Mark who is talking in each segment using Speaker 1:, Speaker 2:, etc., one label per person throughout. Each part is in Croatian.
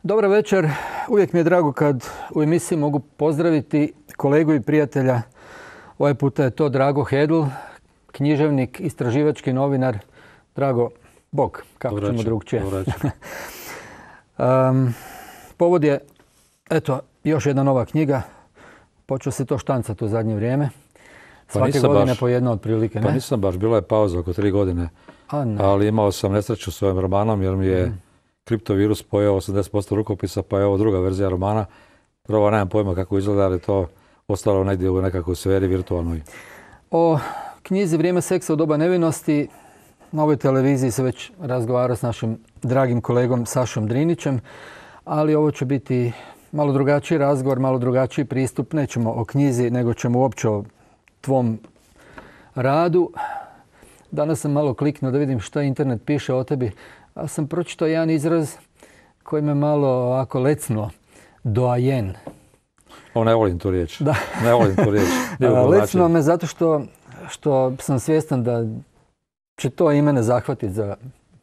Speaker 1: Dobar večer. Uvijek mi je drago kad u emisiji mogu pozdraviti kolegu i prijatelja. Ovaj puta je to Drago Hedl, književnik, istraživački novinar. Drago, bog, kako ćemo drugčije. Povod je, eto, još jedna nova knjiga. Počeo se to štancati u zadnje vrijeme. Svake godine po jedna otprilike, ne?
Speaker 2: Pa nisam baš, bila je pauza oko 3 godine. Ali imao sam nesreću s ovim romanom jer mi je kriptovirus pojeo 80% rukopisa, pa je ovo druga verzija romana. Prvo nemam pojma kako izgleda, ali to ostalo negdje u nekakvoj sferi virtualnoj.
Speaker 1: O knjizi Vrijeme seksa u doba nevinosti na ovoj televiziji se već razgovara s našim dragim kolegom Sašom Drinićem, ali ovo će biti malo drugačiji razgovor, malo drugačiji pristup. Nećemo o knjizi, nego ćemo uopće o tvom radu. Danas sam malo kliknuo da vidim što internet piše o tebi. Ja sam pročitao jedan izraz koji me malo ovako lecnuo. Doajen.
Speaker 2: Ne volim tu riječ.
Speaker 1: Da.
Speaker 2: Ne volim tu riječ.
Speaker 1: Lecnuo me zato što sam svjestan da će to i mene zahvatiti za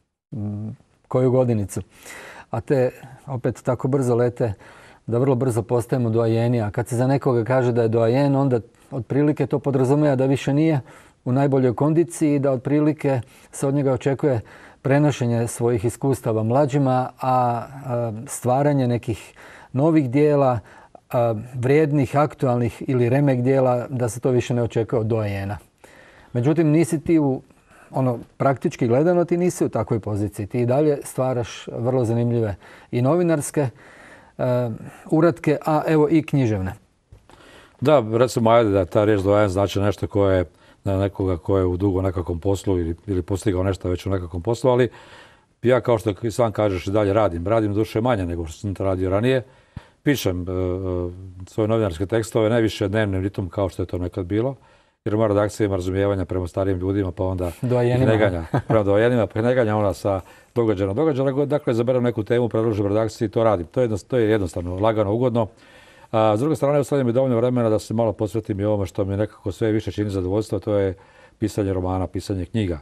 Speaker 1: koju godinicu. A te opet tako brzo lete da vrlo brzo postajemo doajeni. A kad se za nekoga kaže da je doajen, onda otprilike to podrazumijeva da više nije u najboljoj kondiciji i da otprilike se od njega očekuje prenošenje svojih iskustava mlađima, a stvaranje nekih novih dijela, vrijednih, aktualnih ili remek dijela, da se to više ne očekuje od doajena. Međutim, nisi ti praktički gledano, ti nisi u takvoj poziciji. Ti i dalje stvaraš vrlo zanimljive i novinarske uratke, a evo i književne.
Speaker 2: Da, recimo, ajde da ta riječ doajen znači nešto koje je nekoga ko je u dugo nekakvom poslu ili postigao nešto već u nekakvom poslu, ali ja, kao što i sam kažeš, i dalje radim. Radim duše manje nego što sam to radio ranije. Pišem svoje novinarske tekstove, najviše dnevnim ritmom kao što je to nekad bilo, jer ima redakcija, ima razumijevanja prema starijim ljudima, pa onda ih neganja. Prema doajenima, pa ih neganja ona sa događaja. Dakle, izaberem neku temu, predložim redakciji i to radim. To je jednostavno, lagano, ugodno. A s druge strane, ostavljam mi dovoljno vremena da se malo posvetim i ovome što mi nekako sve više čini zadovoljstvo, to je pisanje romana, pisanje knjiga.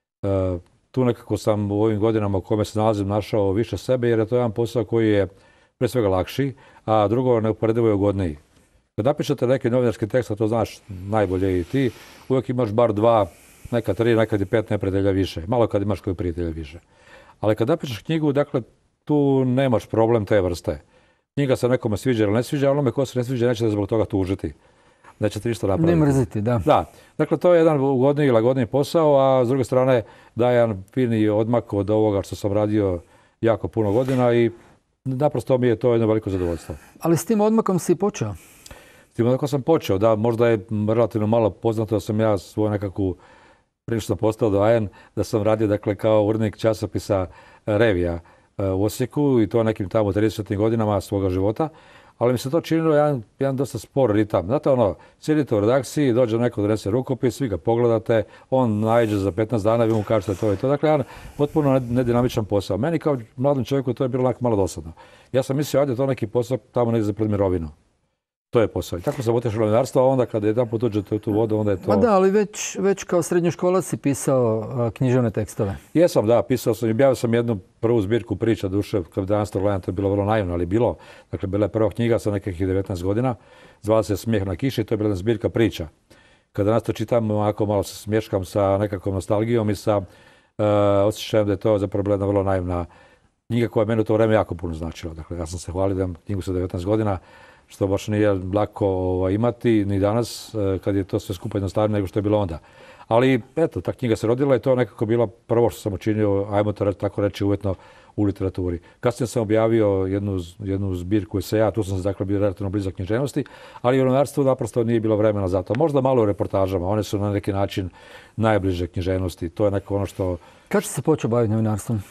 Speaker 2: Tu nekako sam u ovim godinama u kome se nalazim našao više sebe, jer je to jedan posao koji je pre svega lakši, a drugo neuporedivo je ugodniji. Kad napišete neki novinarski tekst, a to znaš najbolje i ti, uvijek imaš bar 2, nekad 3, nekad i 5 neprijatelja više. Malo kad imaš koji prijatelja više. Ali kad napišeš knjigu, dakle, tu nemaš problem te vrste. Knjiga se nekome sviđa ili ne sviđa, a onome ko se ne sviđa neće da zbog toga tužiti. Neće ti ništa napraviti.
Speaker 1: Ne mrziti, da.
Speaker 2: Da. Dakle, to je jedan ugodniji i lagodniji posao, a s druge strane daje jedan fini odmak od ovoga što sam radio jako puno godina i naprosto mi je to jedno veliko zadovoljstvo.
Speaker 1: Ali s tim odmakom si počeo?
Speaker 2: S tim odmakom sam počeo, da. Možda je relativno malo poznato da sam ja svoju nekakvu, prije što sam postao doajen, da sam radio, dakle, kao urednik časopisa Revija u Osijeku i to nekim tamo 30. godinama svoga života, ali mi se to činilo jedan dosta spor ritam. Znate, sjedite u redakciji, dođe neko, donese rukopis, vi ga pogledate, on naiđe za 15 dana, vi mu kažete to i to. Dakle, jedan potpuno nedinamičan posao. Meni kao mladom čovjeku to je bilo malo dosadno. Ja sam mislio, ajde, to neki posao tamo negdje pred mirovinu. To je posao. I tako sam otišao u novinarstvo, a onda kada jedanput uđete u tu vodu, onda je to...
Speaker 1: Ma da, ali već kao srednjoškolac si pisao književne tekstove.
Speaker 2: Jesam, da, pisao sam i objavio sam jednu prvu zbirku priča duše, kad danas to gledam, to je bilo vrlo naivno, ali bilo. Dakle, bila je prva knjiga sa nekih 19 godina, zvala se Smijeh na kiši, to je bila jedna zbirka priča. Kada nas to čitam, ovako malo se smješkam sa nekakvom nostalgijom i sa osjećajem da je to zapravo bila jedna vrlo naivna knjiga koja je meni u to vrijeme jako puno značila. Dakle, ja sam se hvalio da imam knjigu sa 19 godina, što baš nije lako imati ni danas, kad je to sve skupa jednostavnije nego što je bilo onda. Ali, eto, ta knjiga se rodila i to je nekako bilo prvo što sam učinio, ajmo to tako reći, uvjetno u literaturi. Kasnije sam objavio jednu zbirku eseja, tu sam se, dakle, bio relativno blizak književnosti, ali u novinarstvu naprosto nije bilo vremena za to. Možda malo u reportažama, one su na neki način najbliže književnosti. To je neko ono što...
Speaker 1: Kad si se počeo baviti novinarstvom?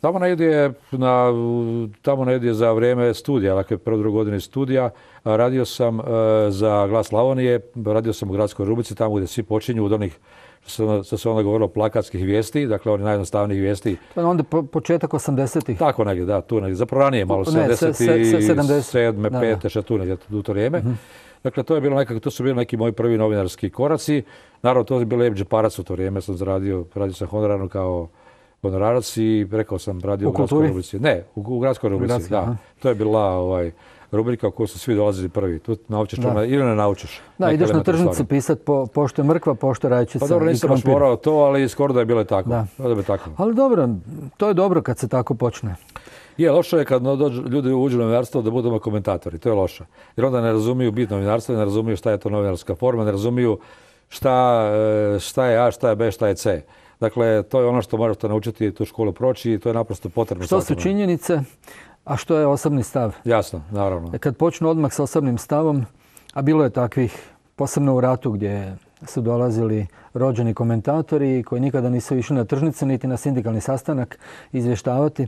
Speaker 2: Tamo negdje za vrijeme studija, dakle prvo drugo godine studija, radio sam za Glas Slavonije, radio sam u gradskoj rubrici, tamo gdje svi počinju od onih što se onda govorilo plakatskih vijesti, dakle oni najjednostavnijih vijesti.
Speaker 1: To je onda početak 80-ih.
Speaker 2: Tako negdje, da, tu negdje. Zapravo ranije malo, 77, 5, što tu negdje, u to vrijeme. Dakle, to su bili neki moji prvi novinarski koraci. Naravno, to je bilo Lijep džeparac u to vrijeme, radio sam honorarno kao honorarac i rekao sam radio u
Speaker 1: kulturi?
Speaker 2: gradskoj rubrici. Ne, u gradskoj rubrici, da. To je bila rubrika u kojoj su svi dolazili prvi. Tu naučiš ili ne naučiš.
Speaker 1: Da, ideš na tržnici pisati pošto je mrkva, pošto je rajčica.
Speaker 2: Pa dobro, nisam baš morao to, ali skoro da je bilo tako.
Speaker 1: Ali dobro, to je dobro kad se tako počne.
Speaker 2: Je, loše je kad ljudi uđu u novinarstvo da budu komentatori, to je loše. Jer onda ne razumiju bit novinarstva, ne razumiju šta je to novinarska forma, ne razumiju šta je A, šta je B, šta je C. Dakle, to je ono što možete naučiti tu školu proći i to je naprosto potrebno.
Speaker 1: Što su činjenice, a što je osobni stav?
Speaker 2: Jasno, naravno.
Speaker 1: Kad počnu odmah sa osobnim stavom, a bilo je takvih, posebno u ratu gdje su dolazili rođeni komentatori koji nikada nisu išli na tržnice niti na sindikalni sastanak izvještavati.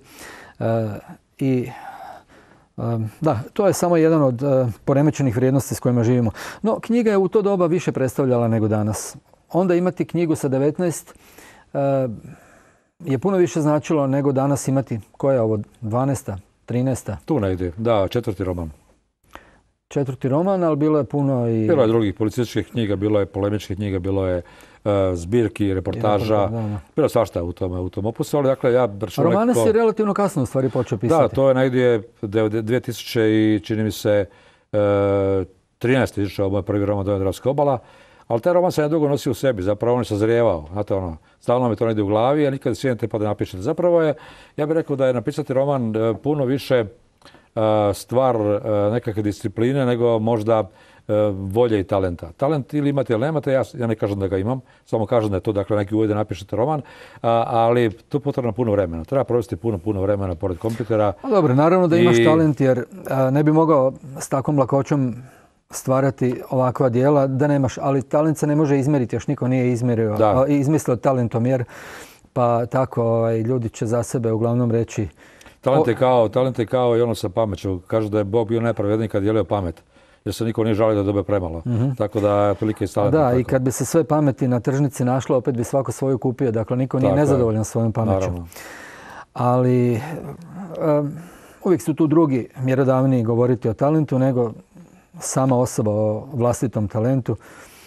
Speaker 1: Da, to je samo jedan od poremećenih vrijednosti s kojima živimo. No, knjiga je u to doba više predstavljala nego danas. Onda imati knjigu sa 19 je puno više značilo nego danas imati, koja je ovo, 12. 13.
Speaker 2: Tu negdje, da, 4. roman.
Speaker 1: 4. roman, ali bilo je puno i...
Speaker 2: Bilo je drugih policijskih knjiga, bilo je polemičkih knjiga, bilo je zbirki, reportaža. Bilo je svašta u tom opusu, ali dakle ja...
Speaker 1: Romane si relativno kasno u stvari počeo pisati.
Speaker 2: Da, to je negdje 2000 i čini mi se 13. izašao moj prvi roman Dravska obala, ali taj roman sam ja dugo nosio u sebi, zapravo on je sazrijevao. Znate stalno mi to negdje u glavi, a nikad sjednete pa da napišete. Zapravo je, ja bih rekao da je napisati roman puno više stvar nekakve discipline nego možda volje i talenta. Talent ili imate ili nemate, ja ne kažem da ga imam, samo kažem da je to dakle neki uvijek da napišete roman, ali tu potrebno puno vremena. Treba provesti puno vremena pored kompjutera.
Speaker 1: Dobro, naravno da imaš talent jer ne bi mogao s takvom lakoćom stvarati ovakva djela da nemaš, ali talent se ne može izmjeriti, još niko nije izmislio talentomjer, pa tako ljudi će za sebe uglavnom reći.
Speaker 2: Talent je kao i ono sa pameću. Kažu da je Bog bio najpravedniji kad dijelio pamet. Jer se niko nije žalio da dobe premalo. Tako da prilike i talent.
Speaker 1: Da, i kad bi se sve pameti na tržnici našlo, opet bi svako svoju kupio. Dakle, niko nije nezadovoljan svojom pameću.
Speaker 2: Naravno.
Speaker 1: Ali uvijek su tu drugi mjerodavniji govoriti o talentu nego sama osoba o vlastitom talentu.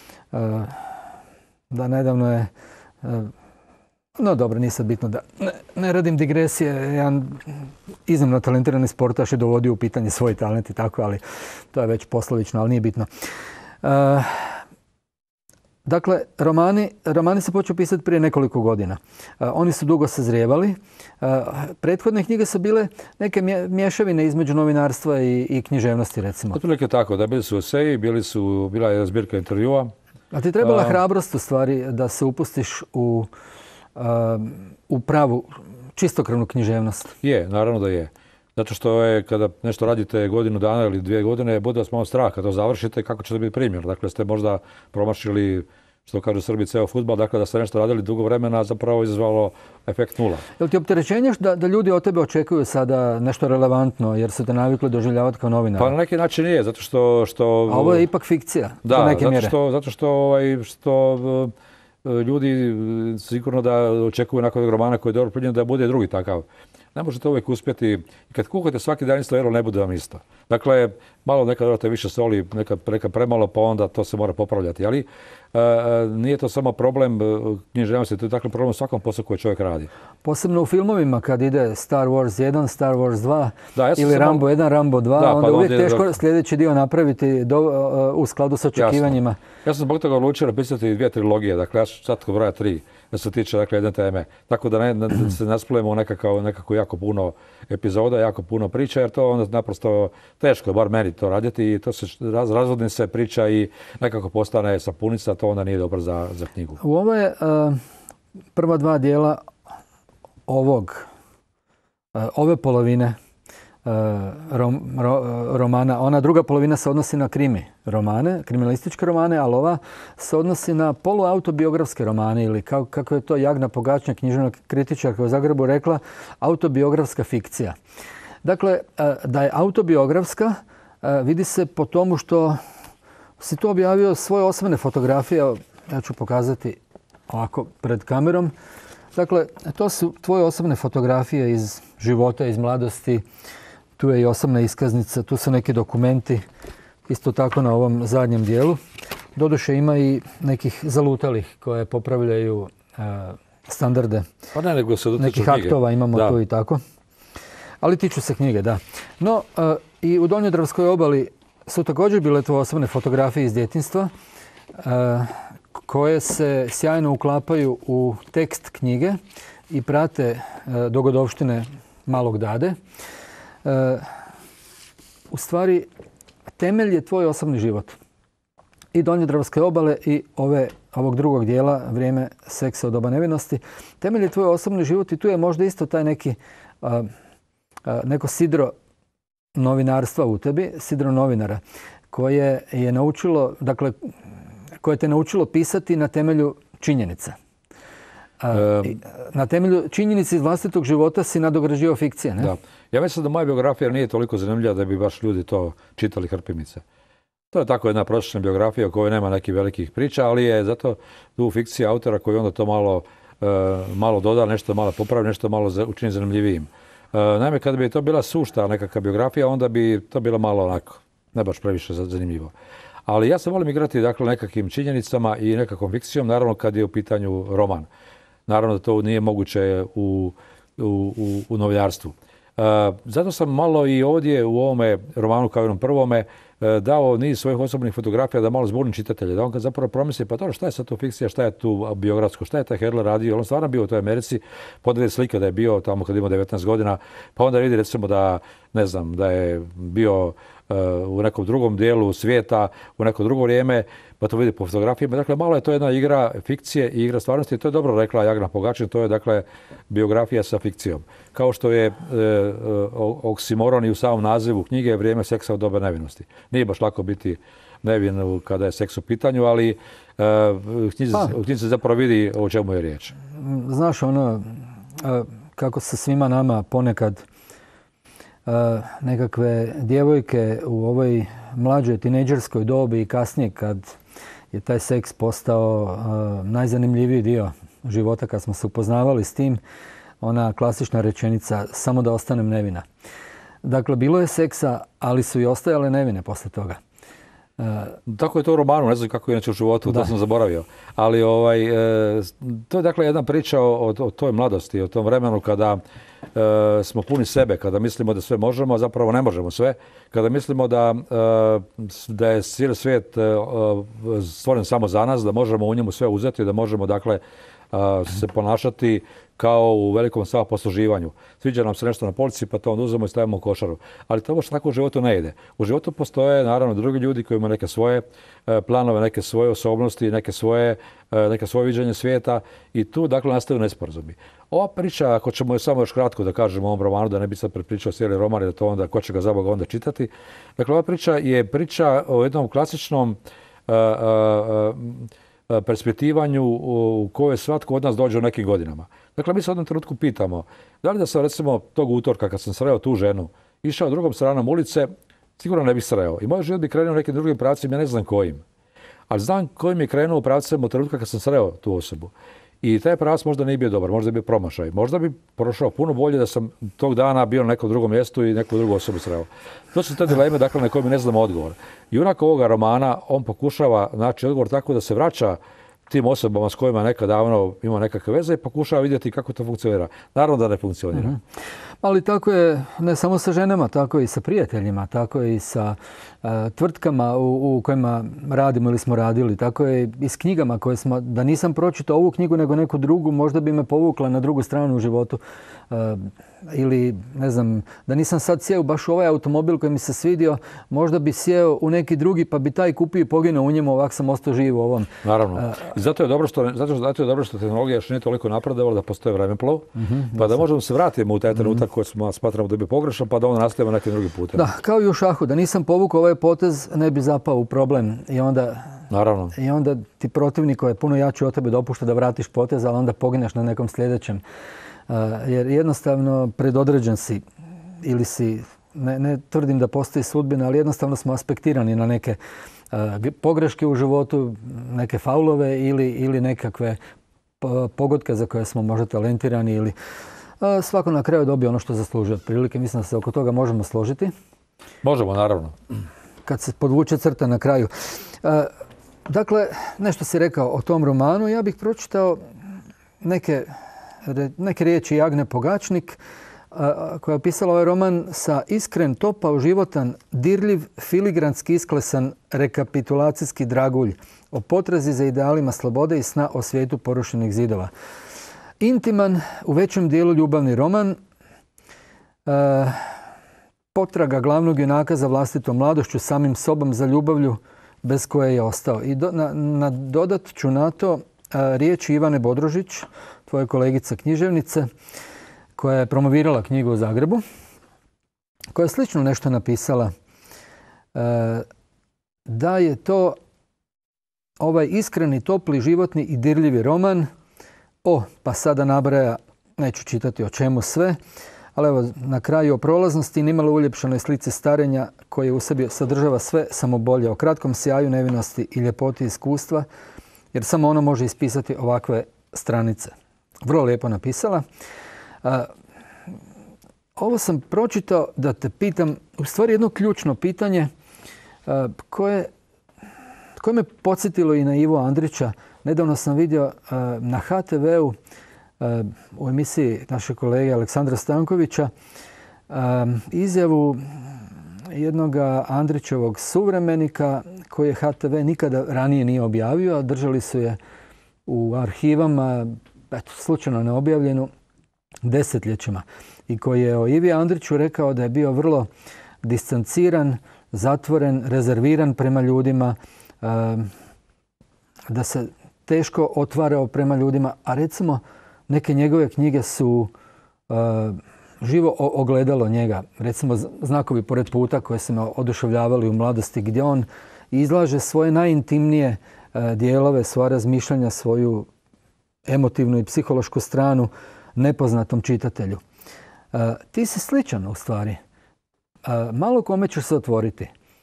Speaker 1: Da, nedavno je... No dobro, nije sad bitno da ne radim digresije. Jedan iznimno talentirani sportaš je dovodio u pitanje svoj talent i tako, ali to je već poslovično, ali nije bitno. Dakle, romani se počeo pisati prije nekoliko godina. Oni su dugo sazrijevali. Prethodne knjige su bile neke mješavine između novinarstva i književnosti, recimo.
Speaker 2: Otprilike tako, da bili su eseji, bila je zbirka intervjua.
Speaker 1: A ti trebala hrabrost u stvari da se upustiš u pravu čistokrvnu književnost?
Speaker 2: Je, naravno da je. Zato što je kada nešto radite godinu dana ili 2 godine, bude vas malo strah kad to završite kako će to biti primjer. Dakle, ste možda promašili, što kažu Srbi, ceo fudbal, dakle da ste nešto radili dugo vremena, zapravo izazvalo efekt nula.
Speaker 1: Je li ti opterećenje da ljudi od tebe očekuju sada nešto relevantno, jer su te navikli doživljavati kao novinar?
Speaker 2: Pa na neki način nije, zato što...
Speaker 1: A ovo je ipak fikcija,
Speaker 2: da,
Speaker 1: neke mjere.
Speaker 2: Zato što ljudi sigurno da očekuju nakon romana koji je dobro primljen da bude drugi takav. Ne možete uvijek uspjeti. I kad kuhate svaki dan isto jelo, ne bude vam isto. Dakle, malo nekad dodate više soli, nekad premalo, pa onda to se mora popravljati. Ali nije to samo problem književnosti, to je dakle problem u svakom poslu koji čovjek radi.
Speaker 1: Posebno u filmovima kad ide Star Wars 1, Star Wars 2 ili Rambo 1, Rambo 2, onda uvijek teško sljedeći dio napraviti u skladu s očekivanjima.
Speaker 2: Ja sam zbog toga odlučio napisati 2 trilogije, dakle ja ću sad kod broja 3. Da se tiče jedne teme. Tako da se nasplujemo nekako jako puno epizoda, jako puno priča, jer to onda naprosto teško je, bar meni to raditi i to se razvodni se priča i nekako postane sapunica, to onda nije dobro za knjigu.
Speaker 1: U ove prva 2 dijela ove polovine romana, ona druga polovina se odnosi na romane, kriminalističke romane, ali ova se odnosi na poluautobiografske romane ili kako je to Jagna Pogačnjak, književna kritičarka u Zagrebu rekla, autobiografska fikcija. Dakle, da je autobiografska vidi se po tomu što si tu objavio svoje osobne fotografije, ja ću pokazati ovako pred kamerom. Dakle, to su tvoje osobne fotografije iz života, iz mladosti. Tu je i osobna iskaznica, tu su neki dokumenti, isto tako na ovom zadnjem dijelu. Doduše ima i nekih zalutalih koje popravljaju standarde.
Speaker 2: Pa ne, nego se dotiču
Speaker 1: nekih
Speaker 2: knjige.
Speaker 1: aktova imamo tu i tako. Ali tiču se knjige, da. No, i u Donjodravskoj obali su također bile tvoje osobne fotografije iz djetinjstva koje se sjajno uklapaju u tekst knjige i prate dogodovštine Malog Dade. U stvari, temelj je tvoj osobni život. I Donjodravske obale i ovog drugog dijela, Vrijeme seksa u doba nevinosti. Temelj je tvoj osobni život i tu je možda isto taj neko sidro novinarstva u tebi, sidro novinara, koje je naučilo, dakle, koje te naučilo pisati na temelju činjenica. Na temelju činjenica iz vlastitog života si nadograđivao fikcije, ne?
Speaker 2: Da. Ja mislim da moja biografija nije toliko zanimljiva da bi baš ljudi to čitali hrpimice. To je tako jedna prosječna biografija u kojoj nema nekih velikih priča, ali je zato tu fikcija autora koji onda to malo doda, nešto malo popravi, nešto malo učini zanimljivijim. Naime, kada bi to bila sušta nekakva biografija, onda bi to bilo malo onako, ne baš previše zanimljivo. Ali ja se volim igrati dakle, nekakvim činjenicama i nekakvom fikcijom, naravno kad je u pitanju roman. Naravno da to nije moguće u novinarstvu. Zato sam malo i ovdje u ovome romanu kao i onom prvome dao niz svojih osobnih fotografija da malo zbunim čitatelje. Da on kad zapravo promisli, pa dobro, šta je sad tu fikcija, šta je tu biografsko, šta je taj Herler radio, on stvarno bio u toj Americi, podvede slike da je bio tamo kad ima 19 godina, pa onda vidi recimo da, ne znam, da je bio u nekom drugom dijelu svijeta, u neko drugo vrijeme, pa to vidi po fotografijama. Dakle, malo je to jedna igra fikcije i igra stvarnosti. To je dobro rekla Jagna Pogačin, to je dakle biografija sa fikcijom. Kao što je oksimoron i u samom nazivu knjige Vrijeme seksa u doba nevinosti. Nije baš lako biti nevin kada je seks u pitanju, ali u knjizi se zapravo vidi o čemu je riječ.
Speaker 1: Znaš, kako se svima nama ponekad nekakve djevojke u ovoj mlađoj tinejdžerskoj dobi i kasnije kad je taj seks postao najzanimljiviji dio života, kad smo se upoznavali s tim, ona klasična rečenica samo da ostanem nevina. Dakle, bilo je seksa, ali su i ostajale nevine posle toga.
Speaker 2: Tako je to u romanu, ne znam kako je inače u životu, to sam zaboravio. Ali to je dakle jedna priča o toj mladosti, o tom vremenu kada smo puni sebe, kada mislimo da sve možemo, a zapravo ne možemo sve. Kada mislimo da je cijeli svijet stvoren samo za nas, da možemo u njemu sve uzeti, da možemo dakle se ponašati kao u velikom samoposluživanju. Sviđa nam se nešto na polici, pa to onda uzmemo i stavimo u košaru. Ali to baš tako u životu ne ide. U životu postoje naravno drugi ljudi koji imaju neke svoje planove, neke svoje osobnosti, neke svoje viđenje svijeta i tu dakle nastaju nesporazumi. Ova priča, ako ćemo je samo još kratko da kažemo o ovom romanu, da ne bi sad prepričao cijeli roman, da to onda, ko će ga za Boga onda čitati. Dakle, ova priča je priča o jednom klasičnom perspektivanju u kojoj svatko od nas dođe u nekim godinama. Dakle, mi se u jednom trenutku pitamo, da li da sam recimo tog utorka kad sam sreo tu ženu, išao drugom stranom ulice, sigurno ne bih sreo. I moj život bi krenuo nekim drugim pravcima, ja ne znam kojim. Ali znam kojim je krenuo u pravcem u trenutka kad sam sreo tu osobu. I taj pravac možda nije bio dobar, možda je bio promašaj. Možda bi prošao puno bolje da sam tog dana bio na nekom drugom mjestu i neku drugu osobu sreo. To su te dileme, dakle, na koje mi ne znamo odgovor. Junak ovoga romana, on pokušava naći odgovor tako da se vraća tim osobama s kojima nekad davno ima nekakve veze i pokušava vidjeti kako to funkcionira. Naravno da ne funkcionira.
Speaker 1: Ali tako je ne samo sa ženama, tako i sa prijateljima, tako i sa tvrtkama u kojima radimo ili smo radili, tako je i s knjigama koje smo, da nisam pročitao ovu knjigu nego neku drugu, možda bi me povukla na drugu stranu u životu. Ili, ne znam, da nisam sad sjeo baš u ovaj automobil koji mi se svidio, možda bi sjeo u neki drugi pa bi taj kupio i poginuo u njemu, ovak sam ostao živ u ovom.
Speaker 2: Naravno. I zato je dobro što tehnologija još nije toliko napredovala da postoje vremeplov, pa da možemo se vratiti u taj trenutak koji smatramo da bi pogrešan, pa da onda nastavimo nekim drugim putem.
Speaker 1: Da, kao i u šahu, da nisam povukao ovaj potez, ne bi zapao u problem i onda...
Speaker 2: Naravno.
Speaker 1: I onda ti protivnik koji je puno jači od tebe dopušta da vratiš potez, ali onda pogineš na nekom sljedećem. Jer jednostavno predodređen si ili si, ne tvrdim da postoji sudbina, ali jednostavno smo aspektirani na neke pogreške u životu, neke faulove ili nekakve pogodke za koje smo možda talentirani ili svako na kraju dobije ono što zaslužuje. Otprilike mislim da se oko toga možemo složiti.
Speaker 2: Možemo, naravno.
Speaker 1: Kad se podvuče crta na kraju. Dakle, nešto si rekao o tom romanu. Ja bih pročitao neke riječi Agne Pogačnik, koja je opisala ovaj roman sa iskren, topao, životan, dirljiv, filigranski isklesan rekapitulacijski dragulj o potrazi za idealima slobode i sna o svijetu porušenih zidova. Intiman, u većem dijelu ljubavni roman, potraga glavnog junaka za vlastitom mladošću, samim sobom, za ljubavlju bez koje je ostao. I dodat ću na to riječi Ivane Bodrožić, tvoje kolegice književnice, koja je promovirala knjigu u Zagrebu, koja je slično nešto napisala, da je to ovaj iskreni, topli, životni i dirljivi roman pa sada nabraja, neću čitati o čemu sve, ali evo na kraju o prolaznosti, nimalo uljepšanoj slici starenja koje u sebi sadržava sve samo bolje, o kratkom sjaju nevinosti i ljepoti iskustva, jer samo ono može ispisati ovakve stranice. Vrlo lijepo napisala. Ovo sam pročitao da te pitam, u stvari jedno ključno pitanje koje me podsjetilo i na Ivo Andrića. Nedavno sam vidio na HTV-u u emisiji našeg kolege Aleksandra Stankovića izjavu jednog Andrićevog suvremenika koji je HTV nikada ranije nije objavio, a držali su je u arhivama, slučajno neobjavljenu, desetljećima. I koji je o Ivi Andriću rekao da je bio vrlo distanciran, zatvoren, rezerviran prema ljudima, da se teško otvarao prema ljudima, a recimo neke njegove knjige su živo ogledalo njega. Recimo Znakovi pored puta koje su me oduševljavali u mladosti, gdje on izlaže svoje najintimnije dijelove, svoja razmišljanja, svoju emotivnu i psihološku stranu nepoznatom čitatelju. Ti si sličan u stvari. Malo kome ćeš se otvoriti.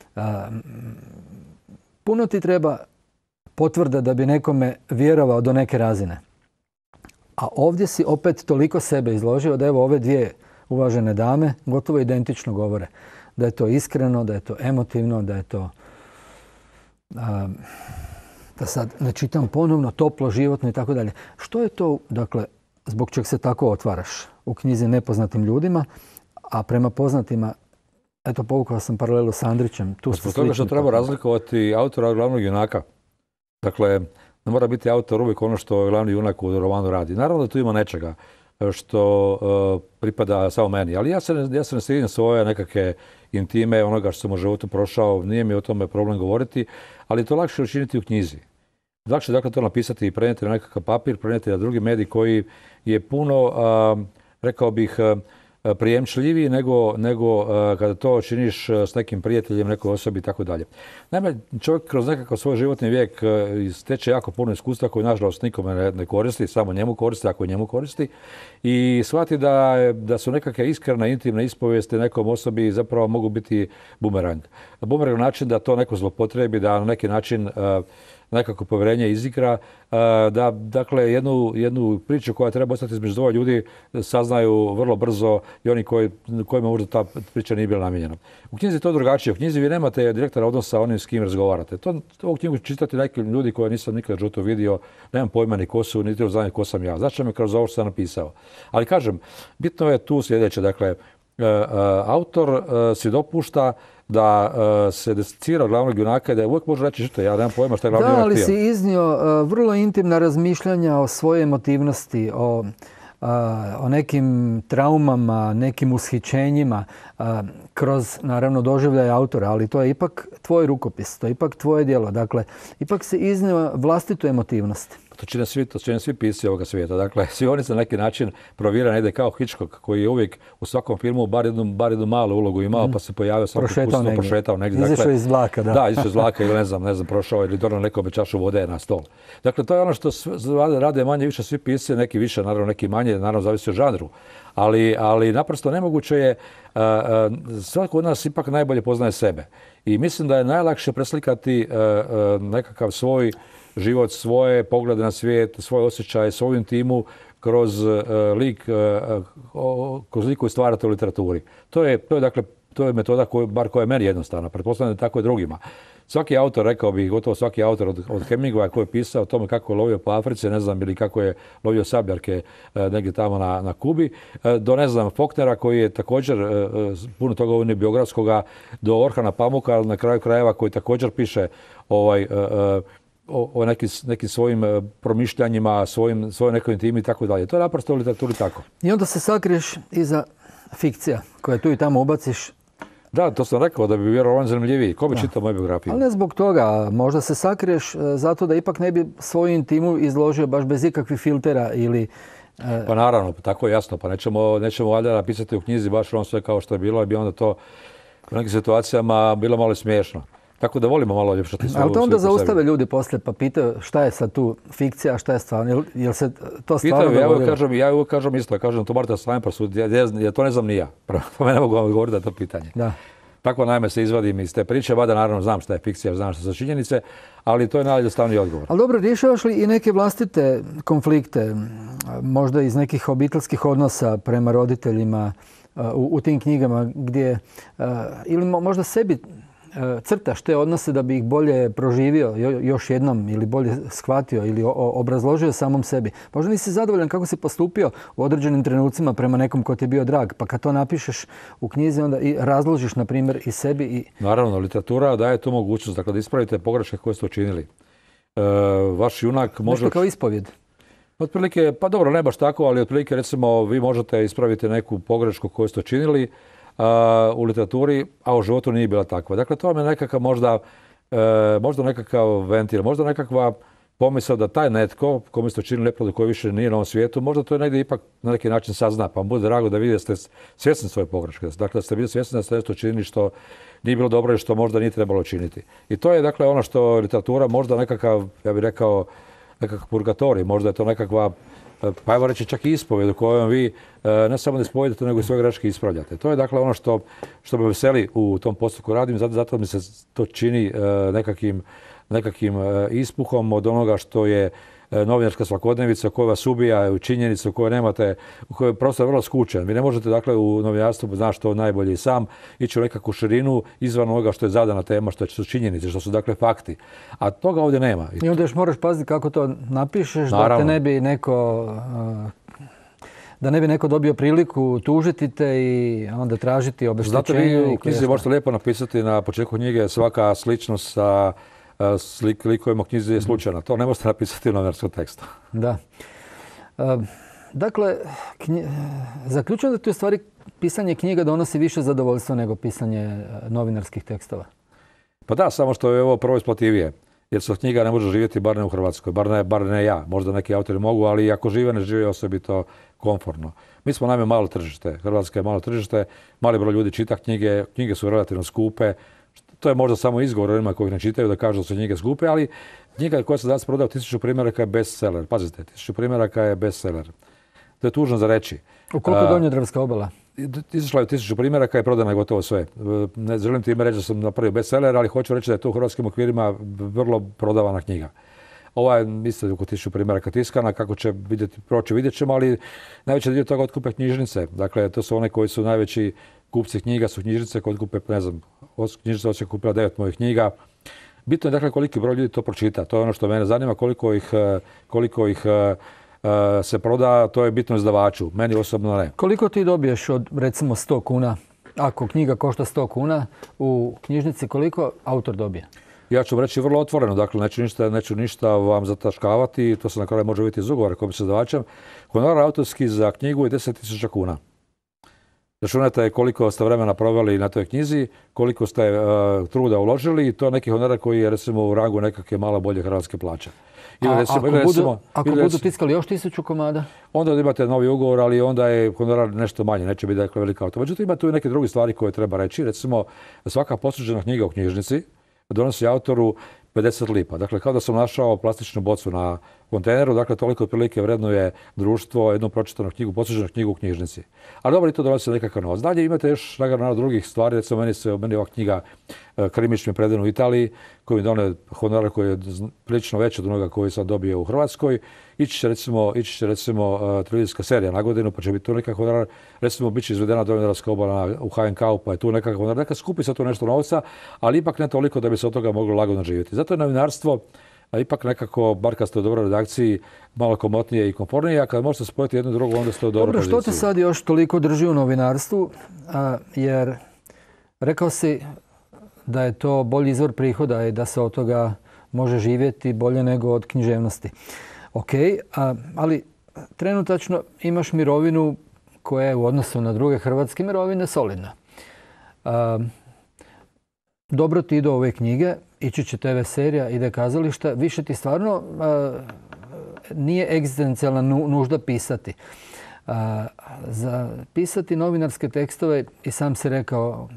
Speaker 1: Puno ti treba potvrda da bi nekome vjerovao do neke razine. A ovdje si opet toliko sebe izložio da evo ove dvije uvažene dame gotovo identično govore. Da je to iskreno, da je to emotivno, da je to, da sad ne čitam ponovno, toplo, životno i tako dalje. Što je to, dakle, zbog čeg se tako otvaraš u knjizi Nepoznatim ljudima, a prema poznatima, eto, povukao sam paralelu s Andrićem.
Speaker 2: Zbog toga što treba razlikovati autora od glavnog junaka. Dakle, ne mora biti autor uvijek ono što glavni junak u romanu radi. Naravno da tu ima nečega što pripada samo meni, ali ja se ne stidim svoje nekakve intime, onoga što sam u životu prošao, nije mi o tome problem govoriti, ali to lakše učiniti u knjizi. Lakše dakle to napisati i prenijeti na nekakav papir, prenijeti na drugi medij koji je puno, rekao bih, prijemčljiviji nego kada to činiš s nekim prijateljem, nekoj osobi i tako dalje. Naime, čovjek kroz nekakav svoj životni vijek steče jako puno iskustva koje nažalost nikome ne koristi, samo njemu koristi, ako njemu koristi. I shvati da su nekakve iskrene, intimne ispovijesti nekom osobi zapravo mogu biti bumerang. Bumerang način da to neko zlopotrebi, da na neki način nekako povjerenje izigra, da dakle jednu priču koja treba ostati između dvoje ljudi saznaju vrlo brzo i oni kojima možda ta priča nije bila namijenjena. U knjizi je to drugačije. U knjizi vi nemate direktan odnos sa onim s kim razgovarate. Ovu knjigu čitati neki ljudi koje nisam nikad životu vidio, nemam pojma ni ko su, niti znam ko sam ja. Znači me kroz ovo što sam napisao. Ali kažem, bitno je tu sljedeće. Dakle, autor si dopušta da se distancira od glavnog junaka i da uvijek može reći što ja nemam pojma što je glavni junak htio.
Speaker 1: Da, ali si iznio vrlo intimna razmišljanja o svojoj emotivnosti, o nekim traumama, nekim ushićenjima kroz, naravno, doživljaj autora, ali to je ipak tvoj rukopis, to je ipak tvoje djelo. Dakle, ipak si iznio vlastitu emotivnost.
Speaker 2: To čine svi pisci ovoga svijeta. Dakle, svi oni se na neki način provira negdje kao Hitchcock, koji je uvijek u svakom filmu bar jednu malu ulogu imao, pa se pojavio svaki put, prošetao negdje.
Speaker 1: Izašao iz vlaka, da.
Speaker 2: Da, izašao iz vlaka ili ne znam, prošao ili donio nekome čašu vode na stol. Dakle, to je ono što rade manje više svi pisci, neki više, naravno neki manje, naravno zavisi o žanru. Ali naprosto nemoguće je, svako od nas ipak najbolje poznaje sebe. I mislim da je najlakše preslikati nekakav svoj život, svoje poglede na svijet, svoje osjećaje, svoju intimu kroz lik koju stvarate u literaturi. To je metoda koja je meni jednostavna, pretpostavljam da je tako i drugima. svaki autor, rekao bih, gotovo svaki autor od Hemingwaya koji je pisao o tome kako je lovio po Africi, ne znam, ili kako je lovio sabljarke negdje tamo na Kubi, do, ne znam, Faulknera koji je također puno toga ovdje biografskoga, do Orhana Pamuka, na kraju krajeva koji također piše o nekim svojim promišljanjima, svojoj nekoj intimi i tako dalje. To je naprosto u literaturi tako.
Speaker 1: I onda se sakriješ iza fikcija koje tu i tamo ubaciš.
Speaker 2: Da, to sam rekao da bi bio roman zanimljiviji. Ko bi čitao moju biografiju?
Speaker 1: Ali ne zbog toga. Možda se sakriješ zato da ipak ne bi svoju intimu izložio baš bez ikakvih filtera ili...
Speaker 2: Pa naravno, tako je jasno. Pa nećemo valjda napisati u knjizi baš ono sve kao što je bilo, i bi onda to u nekim situacijama bilo malo smiješno. Tako da volimo malo ljepšati svoju.
Speaker 1: Ali to onda zaustave ljudi poslije pa pitaju šta je sad tu fikcija, a šta je stvarno. Jel se to stvarno dogodilo?
Speaker 2: Ja uvijek kažem isto, kažem to morate sami prosuditi. Ja to ne znam ni ja. Pa ne mogu vam govoriti na to pitanje.
Speaker 1: Da.
Speaker 2: Tako najme se izvadim iz te priče, mada naravno znam šta je fikcija, znam šta su činjenice, ali to je najjednostavniji odgovor.
Speaker 1: Ali dobro, rješavaš li i neke vlastite konflikte, možda iz nekih obiteljskih odnosa prema roditeljima u tim knjigama gdje, ili možda sebi crtaš te odnose da bi ih bolje proživio još jednom ili bolje shvatio ili obrazložio samom sebi. Možda nisi zadovoljan kako si postupio u određenim trenucima prema nekom ko ti je bio drag, pa kad to napišeš u knjizi onda i razložiš, na primjer, i sebi i...
Speaker 2: Naravno, literatura daje tu mogućnost, dakle, da ispravite pogreške koje ste učinili. Vaš junak može...
Speaker 1: Nešto kao ispovjed.
Speaker 2: Otprilike, pa dobro, ne baš tako, ali otprilike, recimo, vi možete ispraviti neku pogrešku koju ste učinili u literaturi, a u životu nije bila takva. Dakle, to vam je nekakav možda nekakav ventil, možda nekakva pomisao da taj netko kome ste učinili nepravdu koji više nije na ovom svijetu, možda to je negdje ipak na neki način sazna, pa vam bude drago da vidite da ste svjesni svoje pogreške. Dakle, da ste bili svjesni da ste nešto učinili što nije bilo dobro i što možda nije trebalo učiniti. I to je, dakle, ono što literatura možda nekakav, ja bih rekao, nekakav purgatorij, možda je to nekakva, pa evo reći čak i ispovjed u kojoj vi ne samo da ispovedete, nego i svoje greške ispravljate. To je, dakle, ono što me veseli u tom postupku radim, zato mi se to čini nekakvim ispuhom od onoga što je novinarska svakodnevica koja vas ubija, u činjenicu koju nemate, u kojoj je prostor vrlo skučen. Vi ne možete, dakle, u novinarstvu, znaš što najbolje i sam, ići u nekakvu širinu izvan onoga što je zadana tema, što su činjenice, što su, dakle, fakti. A toga ovdje nema.
Speaker 1: I onda još moraš paziti kako to napišeš,
Speaker 2: naravno,
Speaker 1: da te ne bi neko dobio priliku tužiti te i onda tražiti obeštećenje.
Speaker 2: Znate, vi u knjizi možete lijepo napisati na početku knjige svaka sličnost sa likovima u knjizi je slučajna. To ne možete napisati u novinarskom tekstu.
Speaker 1: Da. Dakle, zaključujem da tu u stvari pisanje knjiga donosi više zadovoljstva nego pisanje novinarskih tekstova.
Speaker 2: Pa da, samo što je ovo prvo isplativije. Jer se od knjiga ne može živjeti, bar ne u Hrvatskoj, bar ne ja. Možda neki autori mogu, ali ako žive, ne žive osobito komfortno. Mi smo naime malo tržište. Hrvatska je malo tržište, mali broj ljudi čita knjige, knjige su relativno skupe. To je možda samo izgovor onima koji ne čitaju da kažu da su knjige skupe, ali knjiga koja se danas prodaje 1000 primjeraka je bestseller. Pazite, 1000 primjeraka je bestseller. To je tužno za reći.
Speaker 1: U koliko Donjodravska obala?
Speaker 2: Izašla je 1000 primjeraka i prodana je gotovo sve. Ne želim time reći da sam napravio bestseller, ali hoću reći da je to u hrvatskim okvirima vrlo prodavana knjiga. Ova je isto oko 1000 primjeraka tiskana, kako će proći vidjet ćemo, ali najveći dio toga otkupe knjižnice. Dakle, to su one koji su najveći kupci knjiga, su knjižnice koje otkupe, ne znam, knjižnica Osijek kupila 9 mojih knjiga. Bitno je, dakle, koliki broj ljudi to pročita. To je ono što mene zanima, koliko ih se proda, to je bitno izdavaču. Meni osobno ne.
Speaker 1: Koliko ti dobiješ od, recimo, 100 kuna? Ako knjiga košta 100 kuna, u knjižnici koliko autor dobije?
Speaker 2: Ja ću reći vrlo otvoreno, dakle, neću ništa vam zataškavati, to se na kraju može vidjeti iz ugovora koji se izdavačem. Honorar autorski za knjigu je 10.000 kuna. Računajte koliko ste vremena proveli na toj knjizi, koliko ste truda uložili i to je neki honorar koji je, recimo, u rangu nekakve malo bolje hrvatske plaće.
Speaker 1: Ako budu tiskali još 1000 komada?
Speaker 2: Onda imate novi ugovor, ali onda je honorar nešto manje, neće biti, dakle, velika auto. Međutim, ima tu i neke druge stvari koje treba reći. Recimo, svaka posuđena knjiga u knjižnici donosi autoru 50 lipa. Dakle, kao da sam našao plastičnu bocu kontejneru, dakle toliko otprilike vrednuje društvo jednu pročitanu knjigu, posuđenu knjigu u knjižnici. Ali dobro, i to donosi nekakav novac. Dalje imate još naravno drugih stvari, recimo meni ova knjiga Krimić mi je predana u Italiji, koji mi donio honorar koji je prilično veći od onoga koji sam dobio u Hrvatskoj. Ići će recimo televizijska serija na godinu, pa će biti tu nekakav honorar. Recimo, bit će izvedena novinarska obala u HNK-u, pa je tu nekakav honorar. Dakle, skupi se tu nešto novca, ali ipak ne toliko da bi se od toga moglo lagodno živjeti. Zato je novinarstvo ipak nekako, bar kad ste u dobroj redakciji, malo komotnije i komfornije, a kad možete spojiti jedno drugo, onda ste u dobroj poziciji.
Speaker 1: Dobro, što te sad još toliko drži u novinarstvu? Jer rekao si da je to bolji izvor prihoda i da se od toga može živjeti bolje nego od književnosti. Ok, ali trenutačno imaš mirovinu koja je u odnosu na druge hrvatske mirovine solidna. Dobro ti idu ove knjige, ići će TV serija, ide kazališta, više ti stvarno nije egzistencijalna nužda pisati. Za pisati novinarske tekstove, i sam si rekao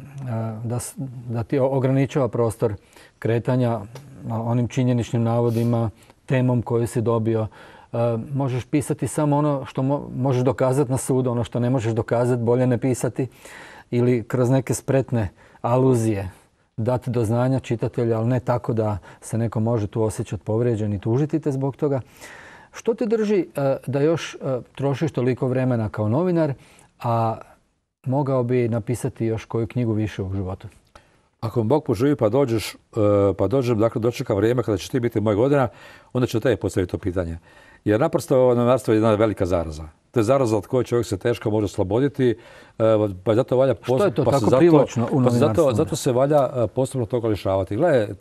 Speaker 1: da ti ograničava prostor kretanja onim činjeničnim navodima, temom koju si dobio. Možeš pisati samo ono što možeš dokazati na sudu, ono što ne možeš dokazati bolje ne pisati, ili kroz neke spretne aluzije dati do znanja čitatelja, ali ne tako da se neko može tu osjećati povrijeđen i tužiti te zbog toga. Što te drži da još trošiš toliko vremena kao novinar, a mogao bi napisati još koju knjigu više u životu?
Speaker 2: Ako Bog poživi pa dođem, dakle dočekam vrijeme kada će ti biti moja godina, onda ću tebi postaviti to pitanje. Jer naprosto novinarstvo je jedna velika zaraza. To je zaraza od koje čovjek se teško može osloboditi, pa zato valja...
Speaker 1: Što je to tako privlačno u novinarstvu?
Speaker 2: Zato se valja postupno toga lišavati.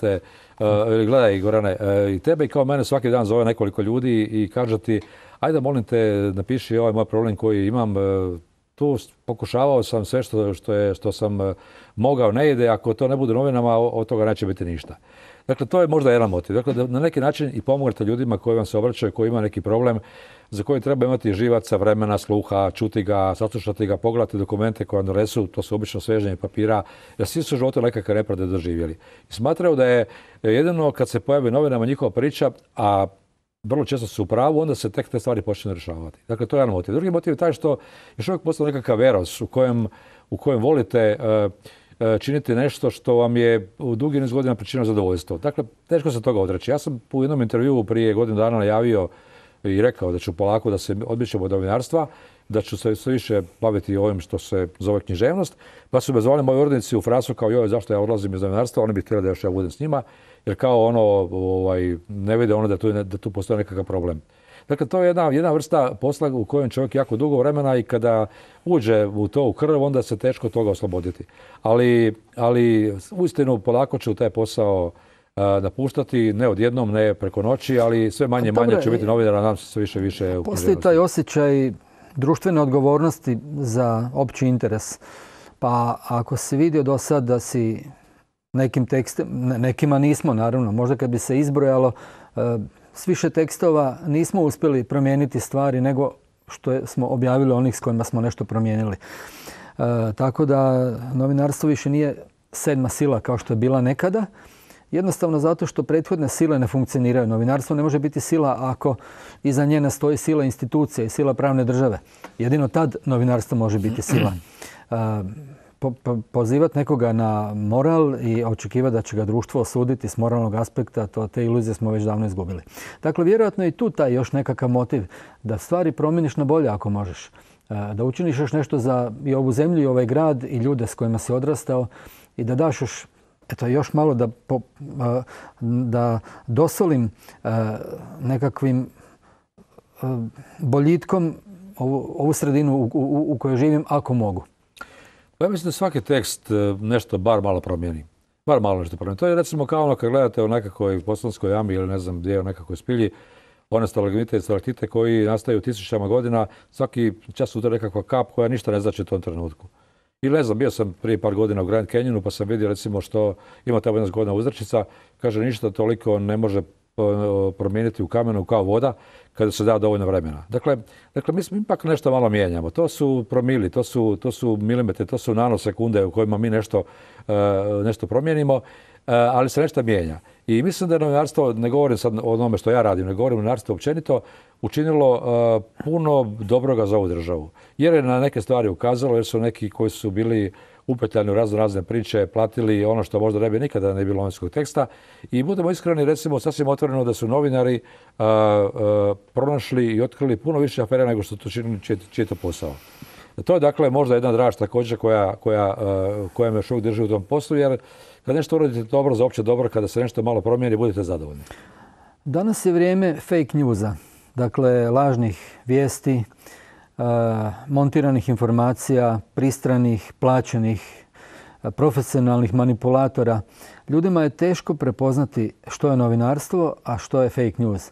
Speaker 2: Gledaj, Gorane, i tebe i kao mene svaki dan zove nekoliko ljudi i kaže ti, ajde molim te, napiši ovaj moj problem koji imam, tu pokušavao sam sve što sam mogao, ne ide, ako to ne bude novinama, od toga neće biti ništa. Dakle, to je možda jedan motiv. Dakle, da na neki način i pomognete ljudima koji vam se obraćaju, koji ima neki problem, za koji treba imati živaca, vremena, sluha, čuti ga, saslušati ga, pogledati dokumente koje vam donesu, to su obično svežnje papira, jer svi su u životu nekakve nepravde doživjeli. I smatraju da je jedino kad se pojavi novinama njihova priča, a vrlo često su u pravu, onda se tek te stvari počne rješavati. Dakle, to je jedan motiv. Drugi motiv je taj što još uvijek postoji nekakav eros u kojem volite činiti nešto što vam je u dugi niz godina pričinilo zadovoljstvo. Dakle, teško se toga odreći. Ja sam u jednom intervjuu prije godinu dana najavio i rekao da ću polako da se odmičem od novinarstva, da ću se sve više baviti ovim što se zove književnost, pa su me zvali moji urednici u frasu kao joj, zašto ja odlazim iz novinarstva, oni bi htjeli da još ja budem s njima, jer kao ne vide ono da tu postoji nekakav problem. Dakle, to je jedna vrsta posla u kojem čovjek jako dugo vremena i kada uđe u to u krv, onda se teško toga osloboditi. Ali uistinu polako ću taj posao napuštati, ne odjednom, ne preko noći, ali sve manje će biti novinara, nam se sve više u književnosti.
Speaker 1: Postoji taj osjećaj društvene odgovornosti za opći interes. Pa ako si vidio do sad da si nekim tekstima, nekima nismo naravno, možda kad bi se izbrojalo s više tekstova nismo uspjeli promijeniti stvari nego što smo objavili onih s kojima smo nešto promijenili. Tako da novinarstvo više nije sedma sila kao što je bila nekada. Jednostavno zato što prethodne sile ne funkcioniraju. Novinarstvo ne može biti sila ako iza nje ne stoji sila institucije i sila pravne države. Jedino tad novinarstvo može biti sila. Pozivati nekoga na moral i očekivati da će ga društvo osuditi s moralnog aspekta, te iluzije smo već davno izgubili. Dakle, vjerojatno i tu taj još nekakav motiv da stvari promijeniš na bolje ako možeš. Da učiniš još nešto za i ovu zemlju i ovaj grad i ljude s kojima si odrastao i da daš još malo da dosolim nekakvim boljitkom ovu sredinu u kojoj živim ako mogu.
Speaker 2: Ja mislim da svaki tekst nešto bar malo promijeni. Bar malo nešto promijeni. To je recimo kao ono kad gledate u nekakvoj Bosanskoj jami ili ne znam gdje u nekakvoj spilji, one stalagmite i stalaktite koji nastaju tisućama godina, svaki čas udari nekakva kap koja ništa ne znači u tom trenutku. Ili ne znam, bio sam prije par godina u Grand Canyonu pa sam vidio recimo što ima tamo jedna zgodna uzrečica, kaže ništa toliko ne može promijeniti u kamenu kao voda kada se da dovoljno vremena. Dakle, mi smo ipak nešto malo mijenjamo. To su promili, to su milimetri, to su nanosekunde u kojima mi nešto promijenimo, ali se nešto mijenja. I mislim da je novinarstvo, ne govorim sad o onome što ja radim, ne govorim o novinarstvu općenito, učinilo puno dobroga za ovu državu. Jer je na neke stvari ukazalo, jer su neki koji su bili upetljani u razne priče, platili ono što možda ne bi nikada ne bilo novinskog teksta. I budemo iskreni, recimo sasvim otvoreno da su novinari pronašli i otkrili puno više afera nego što to čini čiji je to posao. To je dakle možda jedna draž također koja me još uvijek drži u tom poslu, jer kad nešto uradite dobro za opće dobro, kada se nešto malo promijeni, budete zadovoljni.
Speaker 1: Danas je vrijeme fake newsa, dakle lažnih vijesti, montiranih informacija, pristranih, plaćenih, profesionalnih manipulatora. Ljudima je teško prepoznati što je novinarstvo, a što je fake news.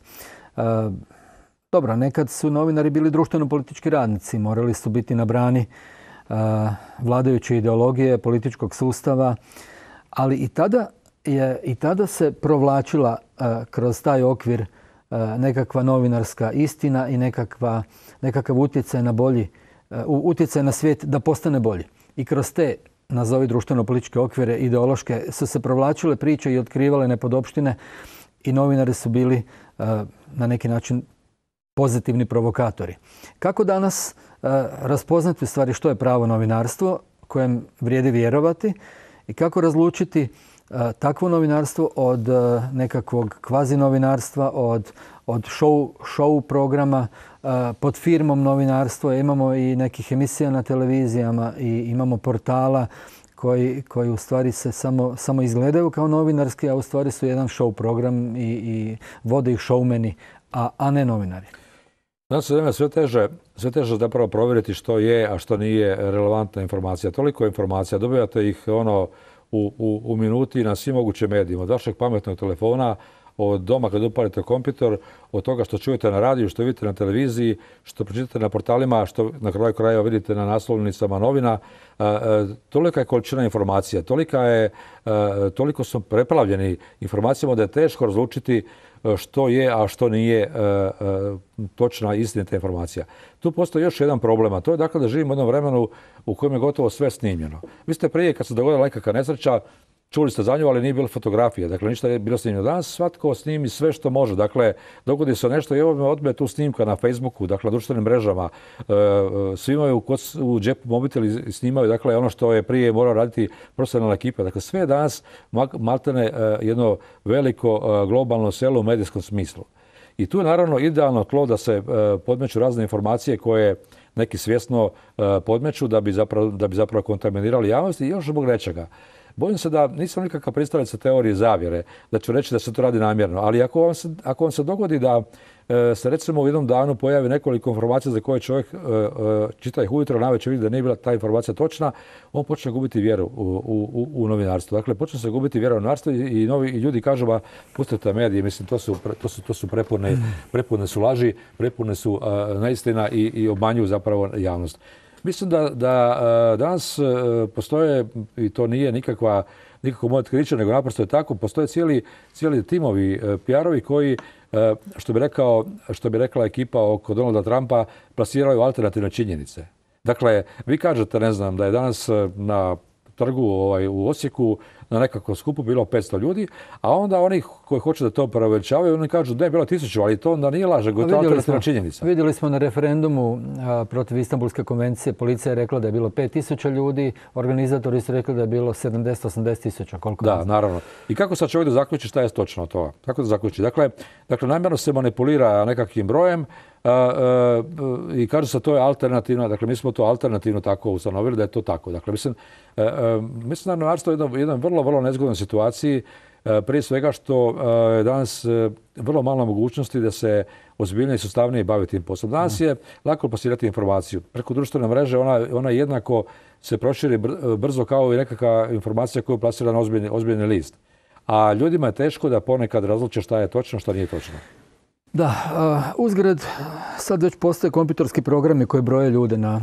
Speaker 1: Dobro, nekad su novinari bili društveno-politički radnici, morali su biti na brani vladajuće ideologije, političkog sustava, ali i tada se provlačila kroz taj okvir nekakva novinarska istina i nekakav utjecaj na utjecaj na svijet da postane bolji. I kroz te, nazovi društveno-političke okvire, ideološke, su se provlačile priče i otkrivale nepodopštine i novinari su bili na neki način pozitivni provokatori. Kako danas raspoznati u stvari što je pravo novinarstvo kojem vrijedi vjerovati i kako razlučiti takvo novinarstvo od nekakvog kvazi novinarstva, od show programa pod firmom novinarstva. Imamo i nekih emisija na televizijama i imamo portala koji u stvari se samo izgledaju kao novinarski, a u stvari su jedan show program i vode ih showmeni, a ne novinari.
Speaker 2: Danas je sve teže zapravo provjeriti što je, a što nije relevantna informacija. Toliko informacija, dobivate ih u minuti na svim mogućim medijima. Od vašeg pametnog telefona, od doma kad upalite kompjuter, od toga što čujete na radiju, što vidite na televiziji, što pročitate na portalima, što na kraju krajeva vidite na naslovnicama novina. Tolika je količina informacija, toliko smo preplavljeni informacijama da je teško razlučiti što je, a što nije točna istinita informacija. Tu postoji još jedan problem, a to je dakle da živimo u jednom vremenu u kojem je gotovo sve snimljeno. Vi ste prije, kad se dogodila nekakva nesreća, čuli ste za nju, ali nije bilo fotografije. Dakle, ništa nije bilo snimljeno. Danas svatko snimi sve što može. Dakle, dogodi se nešto i evo me odme tu snimka na Facebooku, dakle, na društvenim mrežama. Svi imaju u džepu mobitel i snimaju, dakle, ono što je prije morao raditi profesionalna ekipa. Dakle, sve je danas maltene jedno veliko globalno selo u medijskom smislu. I tu je naravno idealno tlo da se podmeću razne informacije koje neki svjesno podmeću da bi zapravo kontaminirali javnost i još zbog nečega. Bojim se da nisam nikakav pristalica teorije zavjere, da ću reći da se to radi namjerno, ali ako vam se dogodi da se recimo u jednom danu pojavi nekoliko informacija za koje čovjek čita ih ujutro, navečer vidi da nije bila ta informacija točna, on počne gubiti vjeru u novinarstvo. Dakle, počne se gubiti vjeru u novinarstvo i novi ljudi kažu, ba, pustite medije, mislim, to su prepune su laži, prepune su neistina i obmanjuju zapravo javnost. Mislim da danas postoje, i to nije nikakvo moje otkriće, nego naprosto je tako, postoje cijeli timovi PR-ovi koji, što bi rekla ekipa oko Donalda Trumpa, plasiraju alternativne činjenice. Dakle, vi kažete, ne znam, da je danas na trgu u Osijeku na nekakvom skupu bilo 500 ljudi, a onda oni koji hoće da to preuveličavaju, oni kažu da je bilo 1000, ali to onda nije laž, nego je to alternativna činjenica.
Speaker 1: Vidjeli smo na referendumu protiv Istanbulske konvencije, policija je rekla da je bilo 5000 ljudi, organizatori su rekli da je bilo 70-80 tisuća.
Speaker 2: Da, naravno. I kako sad čovjek da zaključi šta je točno od toga? Kako da zaključi? Dakle, namjerno se manipulira nekakvim brojem i kaže se to je alternativno, dakle mi smo to alternativno tako ustanovili da je to tako. Dakle, mislim da novinarstvo je u jednoj vrlo nezgodnoj situaciji, prije svega što je danas vrlo malo mogućnosti da se ozbiljnije i sustavnije bavi tim poslom. Danas je lako plasirati informaciju. Preko društvene mreže ona jednako se proširi brzo kao i nekakva informacija koju plasira na ozbiljni list. A ljudima je teško da ponekad razluče šta je točno, šta nije točno.
Speaker 1: Da, uzgred sad već postoje kompjuterski programi koji broje ljude na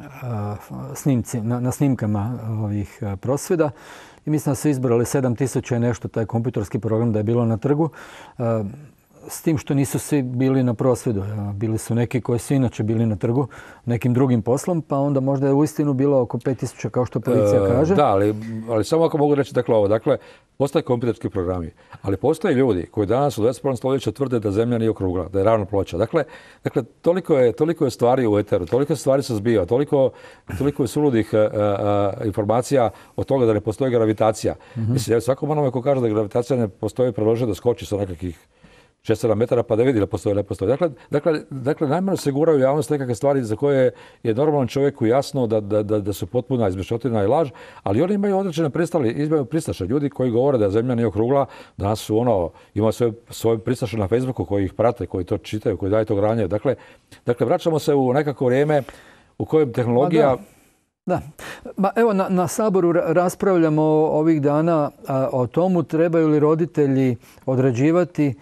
Speaker 1: snimkama ovih prosvjeda. I mislim da su izbrali 7000 i nešto taj kompjuterski program da je bilo na trgu. s tim što nisu svi bili na prosvjedu. Bili su neki koji su inače bili na trgu nekim drugim poslom, pa onda možda je uistinu bilo oko 5000 kao što policija kaže.
Speaker 2: Da, ali samo ako mogu reći ovo. Dakle, postoje kompjuterski programi, ali postoje ljudi koji danas u 21. stoljeću tvrde da zemlja nije okrugla, da je ravna ploča. Dakle, toliko je stvari u eteru, toliko stvari se zbiva, toliko je suludih informacija od toga da ne postoji gravitacija. Mislim, svakom onome ko kaže da gravitacija ne postoji, predložio da skoči sa nekakvih 6-7 metara pa da vidi da postoji, ne postoji. Dakle, najmanje se guraju u javnost nekakve stvari za koje je normalnom čovjeku jasno da su potpuna izmišljotina i laž, ali oni imaju određene pristaše. Ljudi koji govore da zemlja nije okrugla, danas su imaju svoje pristaše na Facebooku koji ih prate, koji to čitaju, koji daju to granje. Dakle, vraćamo se u nekako vrijeme u kojem tehnologija...
Speaker 1: Da. Evo, na Saboru raspravljamo ovih dana o tomu trebaju li roditelji određivati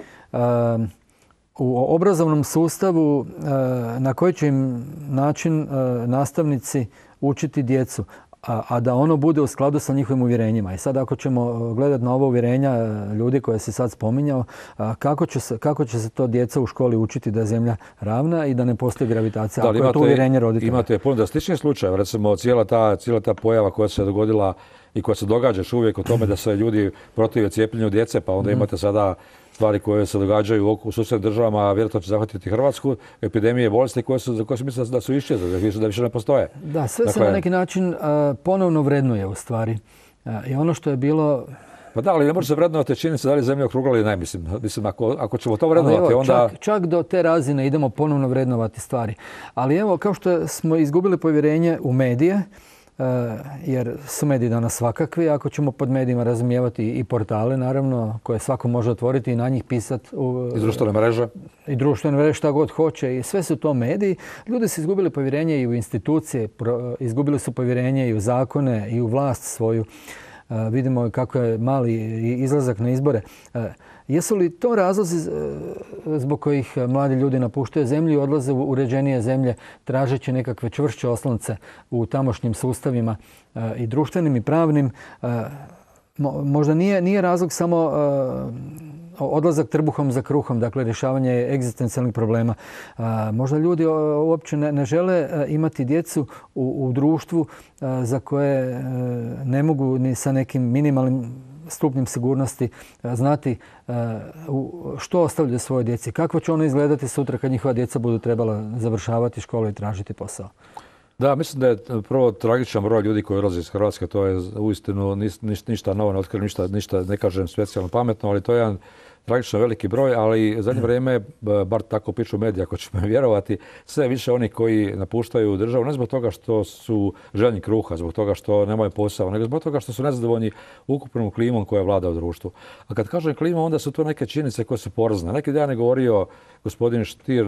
Speaker 1: u obrazovnom sustavu na koji će im način nastavnici učiti djecu, a da ono bude u skladu sa njihovim uvjerenjima. I sad ako ćemo gledati na ova uvjerenja ljudi koje si sad spominjao, kako će se to djeca u školi učiti da je zemlja ravna i da ne postoji gravitacija, ako je to uvjerenje roditelja.
Speaker 2: Imate puno drastičnih slučajeva, recimo cijela ta pojava koja se dogodila i koja se događa još uvijek o tome da se ljudi protive cijepljenju djece, pa onda imate sada stvari koje se događaju u susjednim državama, a vjerojatno će zahvatiti Hrvatsku, epidemije bolesti za koje se misle da su iščezle, da više ne postoje.
Speaker 1: Da, sve se na neki način ponovno vrednuje u stvari. I ono što je bilo...
Speaker 2: Pa da, ali ne može se vrednovati činjenica da li je zemlja okrugla ili ne, mislim. Ako ćemo to vrednovati, onda...
Speaker 1: Čak do te razine idemo ponovno vrednovati stvari. Ali evo, kao što smo izgubili povjerenje u medije, jer su mediji danas svakakvi, ako ćemo pod medijima razumijevati i portale, naravno, koje svako može otvoriti i na njih pisati.
Speaker 2: I društvene mreže.
Speaker 1: I društvene mreže, šta god hoće. I sve su to mediji. Ljudi su izgubili povjerenje i u institucije, izgubili su povjerenje i u zakone i u vlast svoju. Vidimo kako je mali izlazak na izbore. Jesu li to razlozi zbog kojih mladi ljudi napuštaju zemlju i odlaze u uređenije zemlje tražeći nekakve čvršće oslonce u tamošnjim sustavima i društvenim i pravnim? Možda nije razlog samo odlazak trbuhom za kruhom, dakle rješavanje egzistencijalnih problema. Možda ljudi uopće ne žele imati djecu u društvu za koje ne mogu ni sa nekim minimalnim stupnjem sigurnosti znati što ostavljaju svoje djeci. Kako će ono izgledati sutra kad njihova djeca budu trebala završavati školu i tražiti posao?
Speaker 2: Da, mislim da je prvo tragičan broj ljudi koji odlaze iz Hrvatske. To je uistinu ništa novo, ne otkrijem ništa, ne kažem specijalno pametno, ali to je jedan tragično veliki broj, ali u zadnje vrijeme, bar tako pišu mediji, ako ćemo vjerovati, sve više oni koji napuštaju državu, ne zbog toga što su željni kruha, zbog toga što nemaju posao, nego zbog toga što su nezadovoljni ukupnom klimom koja vlada u društvu. A kad kažem klima, onda su to neke činjenice koje su porazne. Neki dan je govorio gospodin Stier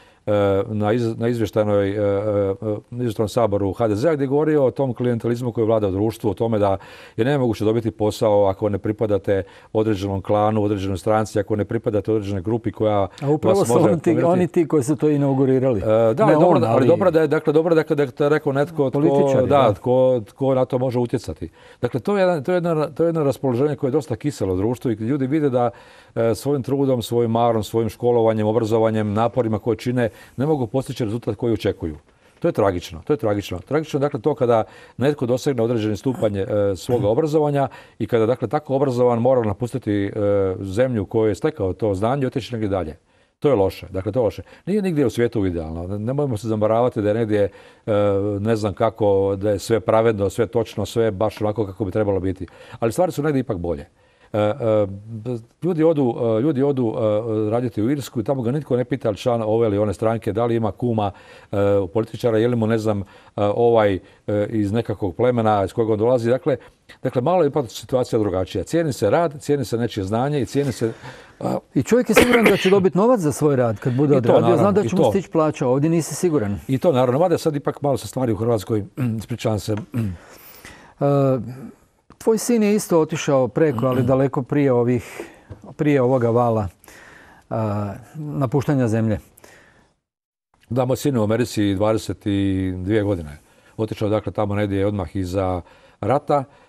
Speaker 2: na izvještajnom saboru HDZ-a gdje je govorio o tom klijentelizmu koji vlada u društvu, o tome da je nemoguće dobiti posao ako ne pripadate određenom klanu, određenoj stranci, ako ne pripadate određenoj grupi koja vas može...
Speaker 1: A upravo su oni ti koji su to inaugurirali.
Speaker 2: Ali dobro da je to rekao netko tko na to može utjecati. Dakle, to je jedno raspoloženje koje je dosta kiselo u društvu i ljudi vide da svojim trudom, svojim marom, svojim školovanjem, obrazovanjem, naporima koje čine, ne mogu postići rezultat koji očekuju. To je tragično. Tragično je dakle to kada netko dosegne određeni stupanj svoga obrazovanja i kada dakle tako obrazovan mora napustiti zemlju koju je stekao to znanje i otići negdje dalje. To je loše. Dakle, to je loše. Nije nigdje u svijetu idealno. Nemojmo se zamaravati da je negdje ne znam kako, da je sve pravedno, sve točno, sve baš onako kako bi trebalo biti. Ali stvari su negdje ipak bolje. Ljudi odu raditi u Irsku i tamo ga nitko ne pita član ove ili one stranke, da li ima kuma političara, je li mu ne znam iz nekakvog plemena iz kojeg on dolazi. Dakle, malo je ipak situacija drugačija. Cijeni se rad, cijeni se nečije znanje i cijeni se...
Speaker 1: I čovjek je siguran da će dobiti novac za svoj rad kad bude odradio. Zna da će mu stići plaća, ovdje nisi siguran.
Speaker 2: I to naravno. Mada sad ipak malo se stvari u Hrvatskoj, ispričavam se...
Speaker 1: Tvoj sin je isto otišao preko, ali daleko prije ovoga vala napuštanja zemlje.
Speaker 2: Da, moj sin u Americi 22 godine. Otišao dakle tamo negdje odmah iza rata.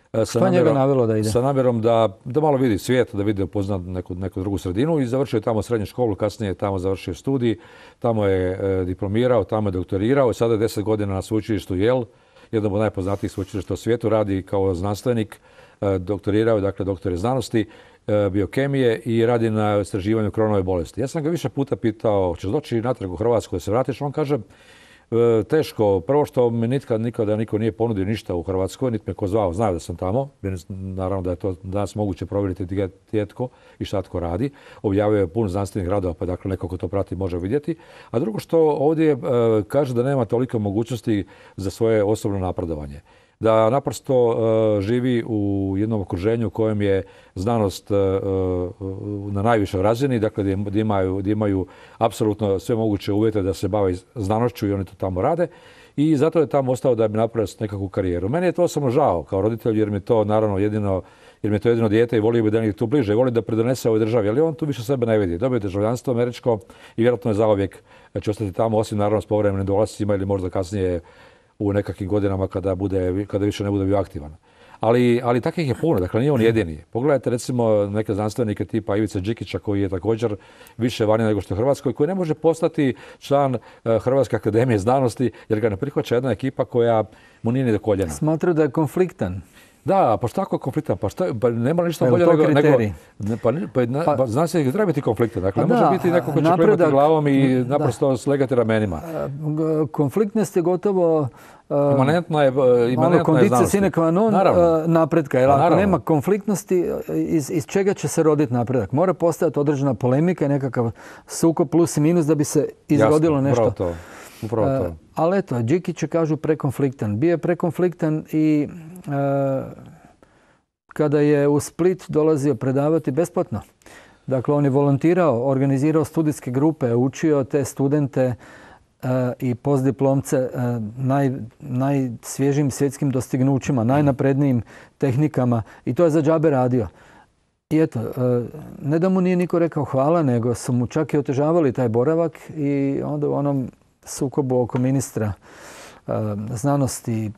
Speaker 1: Što je njega navelo da ide?
Speaker 2: Sa namjerom da malo vidi svijet, da vidi, upozna neku drugu sredinu i završio je tamo srednju školu, kasnije je tamo završio studij, tamo je diplomirao, tamo je doktorirao, sada je 10 godina na sveučilištu Yale, jednom od najpoznatijih sveučilišta u svijetu, radi kao znanstvenik, doktorirao je, dakle doktor je znanosti, biokemije i radi na istraživanju Crohnove bolesti. Ja sam ga više puta pitao, ćeš doći natrag u Hrvatsku da se vratiš? On kaže, teško. Prvo što mi nikada niko nije ponudio ništa u Hrvatskoj, niti me ko zvao, znaju da sam tamo. Naravno da je to danas moguće provjeriti gdje tko i šta tko radi. Objavio je puno znanstvenih radova, pa dakle neko ko to prati može vidjeti. A drugo što ovdje kaže da nema toliko mogućnosti za svoje osobno napredovanje. Da naprosto živi u jednom okruženju u kojem je znanost na najvišoj razini, dakle gdje imaju apsolutno sve moguće uvjete da se bave znanošću i oni to tamo rade. I zato je tamo ostao da bi napravio nekakvu karijeru. Meni je to samo žao kao roditelj jer mi je to naravno jedino dijete i volio bi da je tu bliže i volio da pridonese ovoj državi, ali on tu više sebe ne vidi. Dobio je državljanstvo američko i vjerojatno je zauvijek će ostati tamo, osim naravno s povremenim dolascima ili možda kasnije u nekakvim godinama kada više ne bude bio aktivan. Ali takvih je puno, dakle nije on jedini. Pogledajte recimo neke znanstvenike tipa Ivice Đikića koji je također više vani nego što je u Hrvatskoj, koji ne može postati član Hrvatske akademije znanosti jer ga ne prihvaća jedna ekipa koja mu nije ni do koljena.
Speaker 1: Smatra da je konfliktan.
Speaker 2: Da, pa šta ako je konfliktan? Pa nema ništa bolje nego znanstvenik treba biti konfliktan. Dakle, ne može biti neko ko će klimati glavom i naprosto slegati ramenima.
Speaker 1: Konfliktnost je gotovo
Speaker 2: imanentna je
Speaker 1: kondicija sine qua non napretka. Jer ako nema konfliktnosti, iz čega će se roditi napredak? Mora postojati određena polemika i nekakav sukob plus i minus da bi se izrodilo nešto.
Speaker 2: Upravo to.
Speaker 1: Ali eto, Đikić je kažu prekonfliktan. Bio je prekonfliktan i kada je u Split dolazio predavati besplatno. Dakle, on je volontirao, organizirao studijske grupe, učio te studente i postdiplomce najsvježijim svjetskim dostignućima, najnaprednijim tehnikama i to je za džabe radio. I eto, ne da mu nije niko rekao hvala, nego su mu čak i otežavali taj boravak i onda u onom sukobu oko ministra znanosti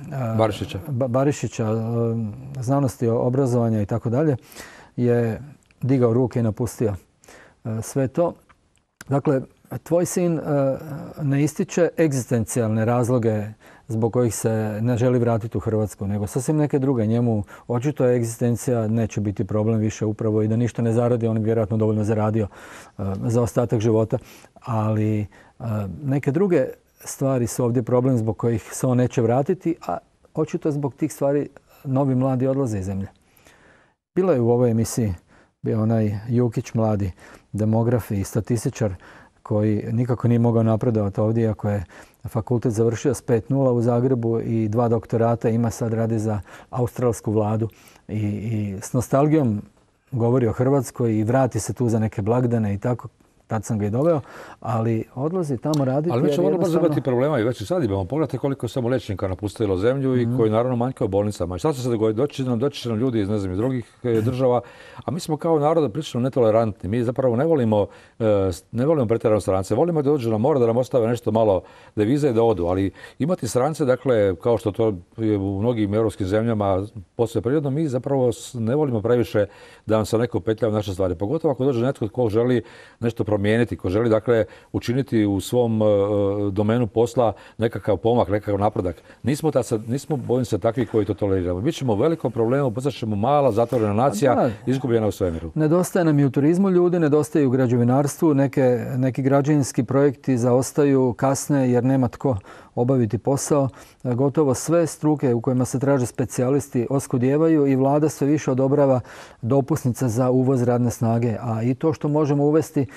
Speaker 1: Barišića, znanosti, obrazovanja i tako dalje, je digao ruke i napustio sve to. Dakle, tvoj sin ne ističe egzistencijalne razloge zbog kojih se ne želi vratiti u Hrvatsku, nego sasvim neke druge. Njemu očito je egzistencija neće biti problem više upravo i da ništa ne zaradi, on bi vjerojatno dovoljno zaradio za ostatak života. Ali neke druge stvari su ovdje problem zbog kojih se on neće vratiti, a očito zbog tih stvari novi mladi odlaze iz zemlje. Bilo je u ovoj emisiji bio onaj Jukić, mladi demograf i statističar koji nikako nije mogao napredovati ovdje, iako je fakultet završio s 5.0 u Zagrebu i 2 doktorata, ima sad radi za australsku vladu i s nostalgijom govori o Hrvatskoj i vrati se tu za neke blagdane i tako. Tad sam ga i doveo, ali odlazi tamo raditi.
Speaker 2: Ali mi ćemo vrlo brzo imati problema i već i sad imamo. Pogledajte koliko je samo liječnika napustilo zemlju i koji naravno manjkaju u bolnicama. I šta će se dogoditi? Doći će nam ljudi iz drugih država, a mi smo kao narod prilično netolerantni. Mi zapravo ne volimo pretjerano strance. Volimo da dođu na more, da nam ostave nešto malo devize i da odu. Ali imati strance, dakle, kao što to je u mnogim europskim zemljama posve prirodno, mi zapravo ne volimo previše da nam se neko petlja u naše stvari. Pogotovo ako dođe netko tko želi nešto promijeniti, ko želi dakle učiniti u svom domenu posla nekakav pomak, nekakav napredak. Nismo bojim se takvi koji to toleriramo. Mi ćemo u velikom problemu, postaćemo mala zatvorena nacija, izgubljena u svemiru.
Speaker 1: Nedostaje nam i u turizmu ljudi, nedostaje u građevinarstvu, neki građevinski projekti zaostaju, kasne jer nema tko obaviti posao. Gotovo sve struke u kojima se traže specijalisti oskudijevaju i vlada sve više odobrava dopusnice za uvoz radne snage. A i to što možemo uvesti,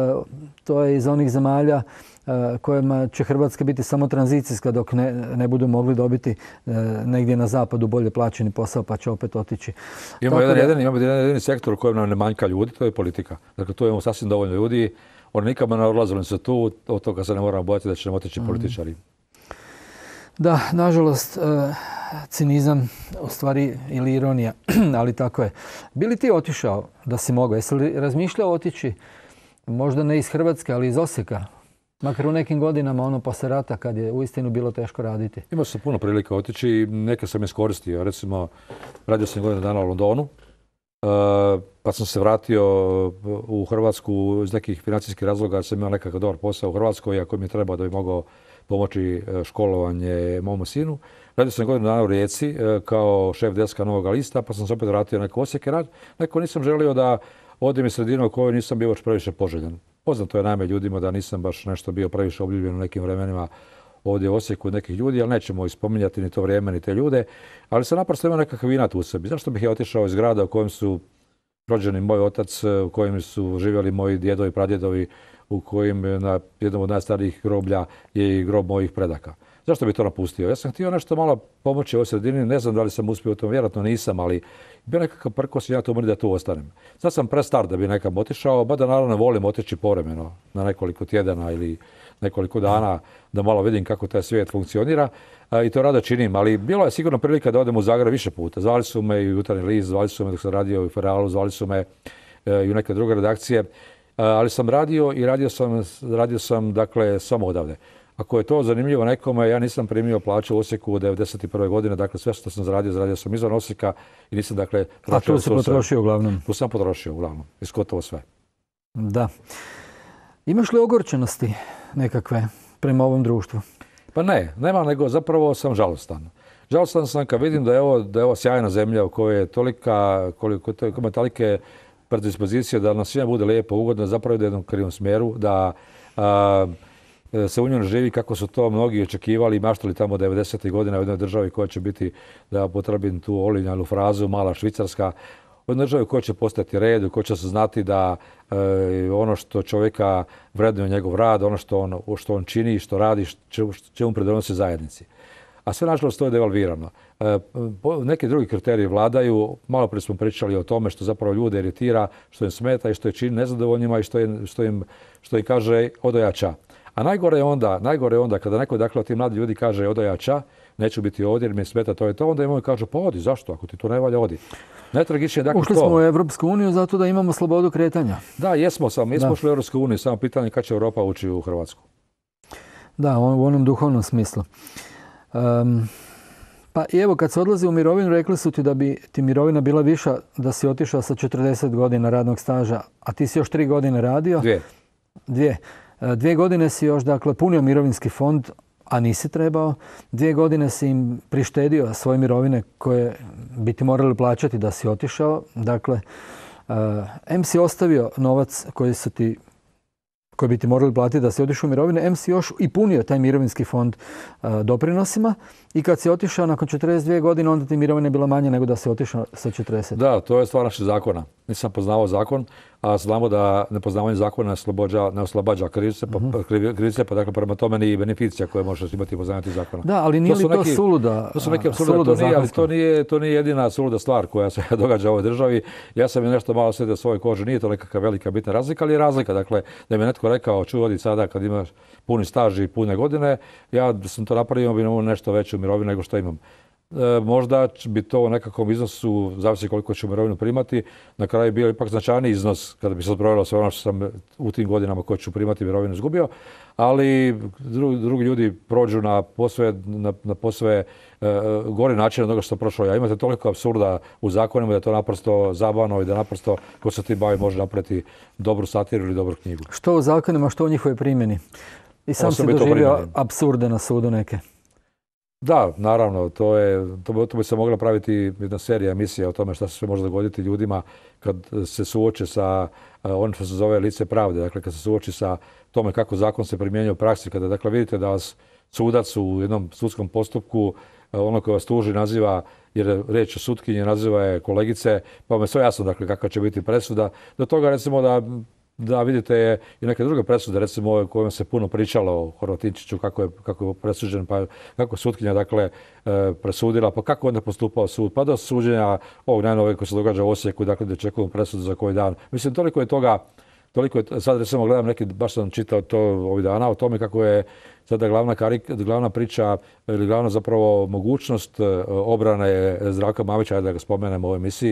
Speaker 1: to je iz onih zemalja kojima će Hrvatska biti samo tranzicijska dok ne budu mogli dobiti negdje na zapadu bolje plaćeni posao pa će opet otići.
Speaker 2: Imamo jedan sektor u kojem nam ne manjka ljudi, to je politika. Dakle, tu imamo sasvim dovoljno ljudi. Oni nikada ne odlaze se tu, od toga se ne moramo bojati da će nam otići političari.
Speaker 1: Da, nažalost, cinizam, u stvari ili ironija, ali tako je. Bi li ti otišao da si mogao? Jesi li razmišljao otići, možda ne iz Hrvatske, ali iz Osijeka, Makar u nekim godinama, ono poslije rata, kad je uistinu bilo teško raditi.
Speaker 2: Imao sam puno prilika otići i neke sam iskoristio. Recimo, radio sam godinu dana u Londonu, pa sam se vratio u Hrvatsku iz nekih financijskih razloga, jer sam imao nekakav dobar posao u Hrvatskoj, ako mi je trebao da bi mogao pomoći školovanje mom sinu. Radio sam godinu dana u Rijeci kao šef deska Novoga lista, pa sam se opet vratio na neko Osijek rad. Neko nisam želio da odim iz sredine u kojoj nisam bio baš previše poželjan. Poznato je naime ljudima da nisam baš nešto bio previše obljubljen u nekim vremenima ovdje u Osijeku nekih ljudi, ali nećemo ih spominjati ni to vrijeme, ni te ljude. Ali sam naprosto imao nekakav inat u sebi. Zašto bih ja otišao iz grada u kojem su rođeni moj otac, u kojem su živjeli moji djedovi i pradjedovi, u kojim na jednom od najstarijih groblja je i grob mojih predaka. Zašto bi to napustio? Ja sam htio nešto malo pomoći ovoj sredini, ne znam da li sam uspio u tom, vjerojatno nisam, ali bio nekakav prkos i ja to da tu ostanem. Sad sam prestar da bi nekam otišao, mada naravno volim otići povremeno na nekoliko tjedana ili nekoliko dana da malo vidim kako taj svijet funkcionira i to rado činim, ali bilo je sigurno prilika da odem u Zagreb više puta. Zvali su me i u Jutarnji list, zvali su me dok sam radio u Feralu, zvali su me i u neke druge redakcije, ali sam radio i radio sam dakle samo odavde. Ako je to zanimljivo nekome, ja nisam primio plaću u Osijeku od 1991. godine, dakle sve što sam zaradio sam izvan Osijeka i nisam dakle...
Speaker 1: A tu se potrošio uglavnom?
Speaker 2: Tu sam potrošio uglavnom, iskotovo sve. Da.
Speaker 1: Imaš li ogorčenosti nekakve prema ovom društvu?
Speaker 2: Pa ne, nema, nego zapravo sam žalostan. Žalostan sam kad vidim da je ovo sjajna zemlja u kojoj je koliko ima tolike predispozicije da nam svima bude lijepo, ugodno, zapravo ide u jednom krivom smjeru, da se u njoj živi kako su to mnogi očekivali i maštali tamo 90. godina u jednoj državi koja će biti, da upotrebim tu olinjanu frazu, mala Švicarska, u jednoj državi koja će postati red, u kojoj će se znati da ono što čovjeka vrednuje njegov rad, ono što on čini, što radi, će mu pridonosi zajednici. A sve nažalost to je devalvirano. Neki drugi kriteriji vladaju, malo prije smo pričali o tome što zapravo ljude iritira, što im smeta i što je čini nezadovoljnima i što im kaže odojača. A najgore je onda kada neko dakle od tih mladih ljudi kaže odojača, neću biti ovdje jer mi smeta to je to, onda im oni kažu pa odi, zašto? Ako ti to ne valja, odi. Najtragičnije dakle
Speaker 1: ušli smo u Europsku uniju zato da imamo slobodu kretanja.
Speaker 2: Da, jesmo ušli u Europsku uniju, samo pitanje kad će Europa ući u Hrvatsku.
Speaker 1: Da, u onom duhovnom smislu. Pa i evo, kad se odlazi u mirovinu, rekli su ti da bi ti mirovina bila viša da si otišao sa 40 godina radnog staža, a ti si još 3 godine radio. Dvije. 2 godine si još, dakle, punio mirovinski fond, a nisi trebao. 2 godine si im prištedio svoje mirovine koje bi ti morali plaćati da si otišao. Dakle, em si ostavio novac koji bi ti morali platiti da si otišao u mirovine, em si još i punio taj mirovinski fond doprinosima i kad si otišao nakon 42 godine, onda ti mirovina je bila manja nego da si otišao sa 40.
Speaker 2: Da, to je stvar naših zakona. Nisam poznavao zakon, a znamo da nepoznavanje zakona ne oslobađa krivice, pa dakle prema tome ni beneficija koje možeš imati poznavati zakona.
Speaker 1: Da, ali nije li to suluda?
Speaker 2: To su neke to nije jedina suluda stvar koja se događa u ovoj državi. Ja sam je nešto malo osjetio u svojoj koži, nije to neka velika bitna razlika, ali je razlika. Dakle, da mi je netko rekao, čuj odi sada kad imaš puni staž i pune godine, ja sam to napravio, bi imao nešto veću mirovinu nego što imam. Možda bi to u nekakvom iznosu, zavisi koliko ću mirovinu primati, na kraju bio ipak značajniji iznos kada bi se odbrojilo sve ono što sam u tim godinama koje ću primati mirovinu izgubio, ali drugi ljudi prođu na posve gori način od onoga što sam prošao ja. Imate toliko apsurda u zakonima da je to naprosto zabavno i da naprosto ko se tim bavi može napraviti dobru satiru ili dobru knjigu.
Speaker 1: Što u zakonima, što u njihovoj primjeni? I sam si doživio apsurde na sudu neke.
Speaker 2: Da, naravno, to bi se mogla praviti jedna serija emisija o tome što se sve može dogoditi ljudima kad se suoče sa onim što se zove lice pravde, dakle kad se suoči sa tome kako zakon se primjenjuje u praksi, kada dakle vidite da vas sudac u jednom sudskom postupku ono koje vas tuži naziva, jer riječ o sutkinji naziva je kolegice, pa vam je sve jasno dakle kakva će biti presuda. Do toga recimo da vidite i neke druge presude, recimo o kojima se puno pričalo o Horvatinčiću, kako je presuđen, pa kako je sutkinja dakle presudila, pa kako onda postupao sud, pa do suđenja ovog najnovijeg koji se događa u Osijeku, dakle da očekujemo presudu za koji dan. Mislim, toliko je, sad recimo gledam neki, baš sam čitao to ovih dana, o tome kako je sada glavna priča ili glavna zapravo mogućnost obrane Zdravka Mamića, da ga spomenemo u ovoj emisiji,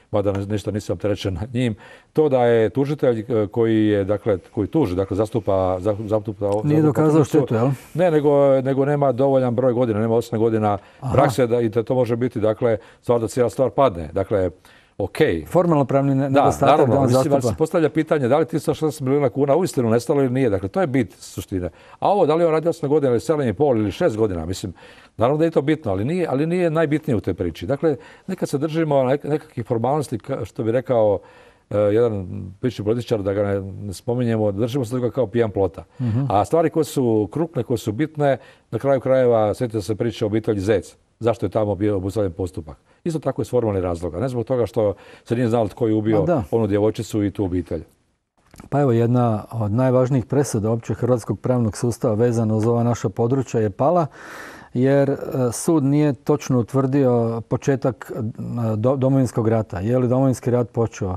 Speaker 2: mada ništa nisam opterećen njim. To da je tužitelj koji tuži, dakle zastupa
Speaker 1: nije dokazao štetu, jel?
Speaker 2: Ne, nego nema dovoljan broj godina, nema 8 godina prakse i da to može biti, dakle, stvar da cijela stvar padne. Dakle, okej.
Speaker 1: Formalno pravni nedostatak da on zastupa.
Speaker 2: Se postavlja pitanje da li 360 milijuna kuna uistinu nestalo ili nije. Dakle, to je bit suštine. A ovo, da li on radi 8 godina ili 7,5 ili 6 godina, mislim, naravno da je to bitno, ali nije najbitnije u toj priči. Dakle, nekad se držimo nekakvih formalnosti, što bi rekao jedan prični političar, da ga ne spominjemo, držimo se toga kao pijan plota. A stvari koje su krupne, koje su bitne, na kraju krajeva sjetite se priče o obitelji Zec. Zašto je tamo bio obustavljen postupak? Isto tako iz formalnih razloga. Ne zbog toga što se nije znalo tko je ubio onu djevojčicu i tu obitelj.
Speaker 1: Pa evo, jedna od najvažnijih presuda opće hrvatskog pravnog sustava vezano za ova naša područja je pala, jer sud nije točno utvrdio početak Domovinskog rata. Je li Domovinski rat počeo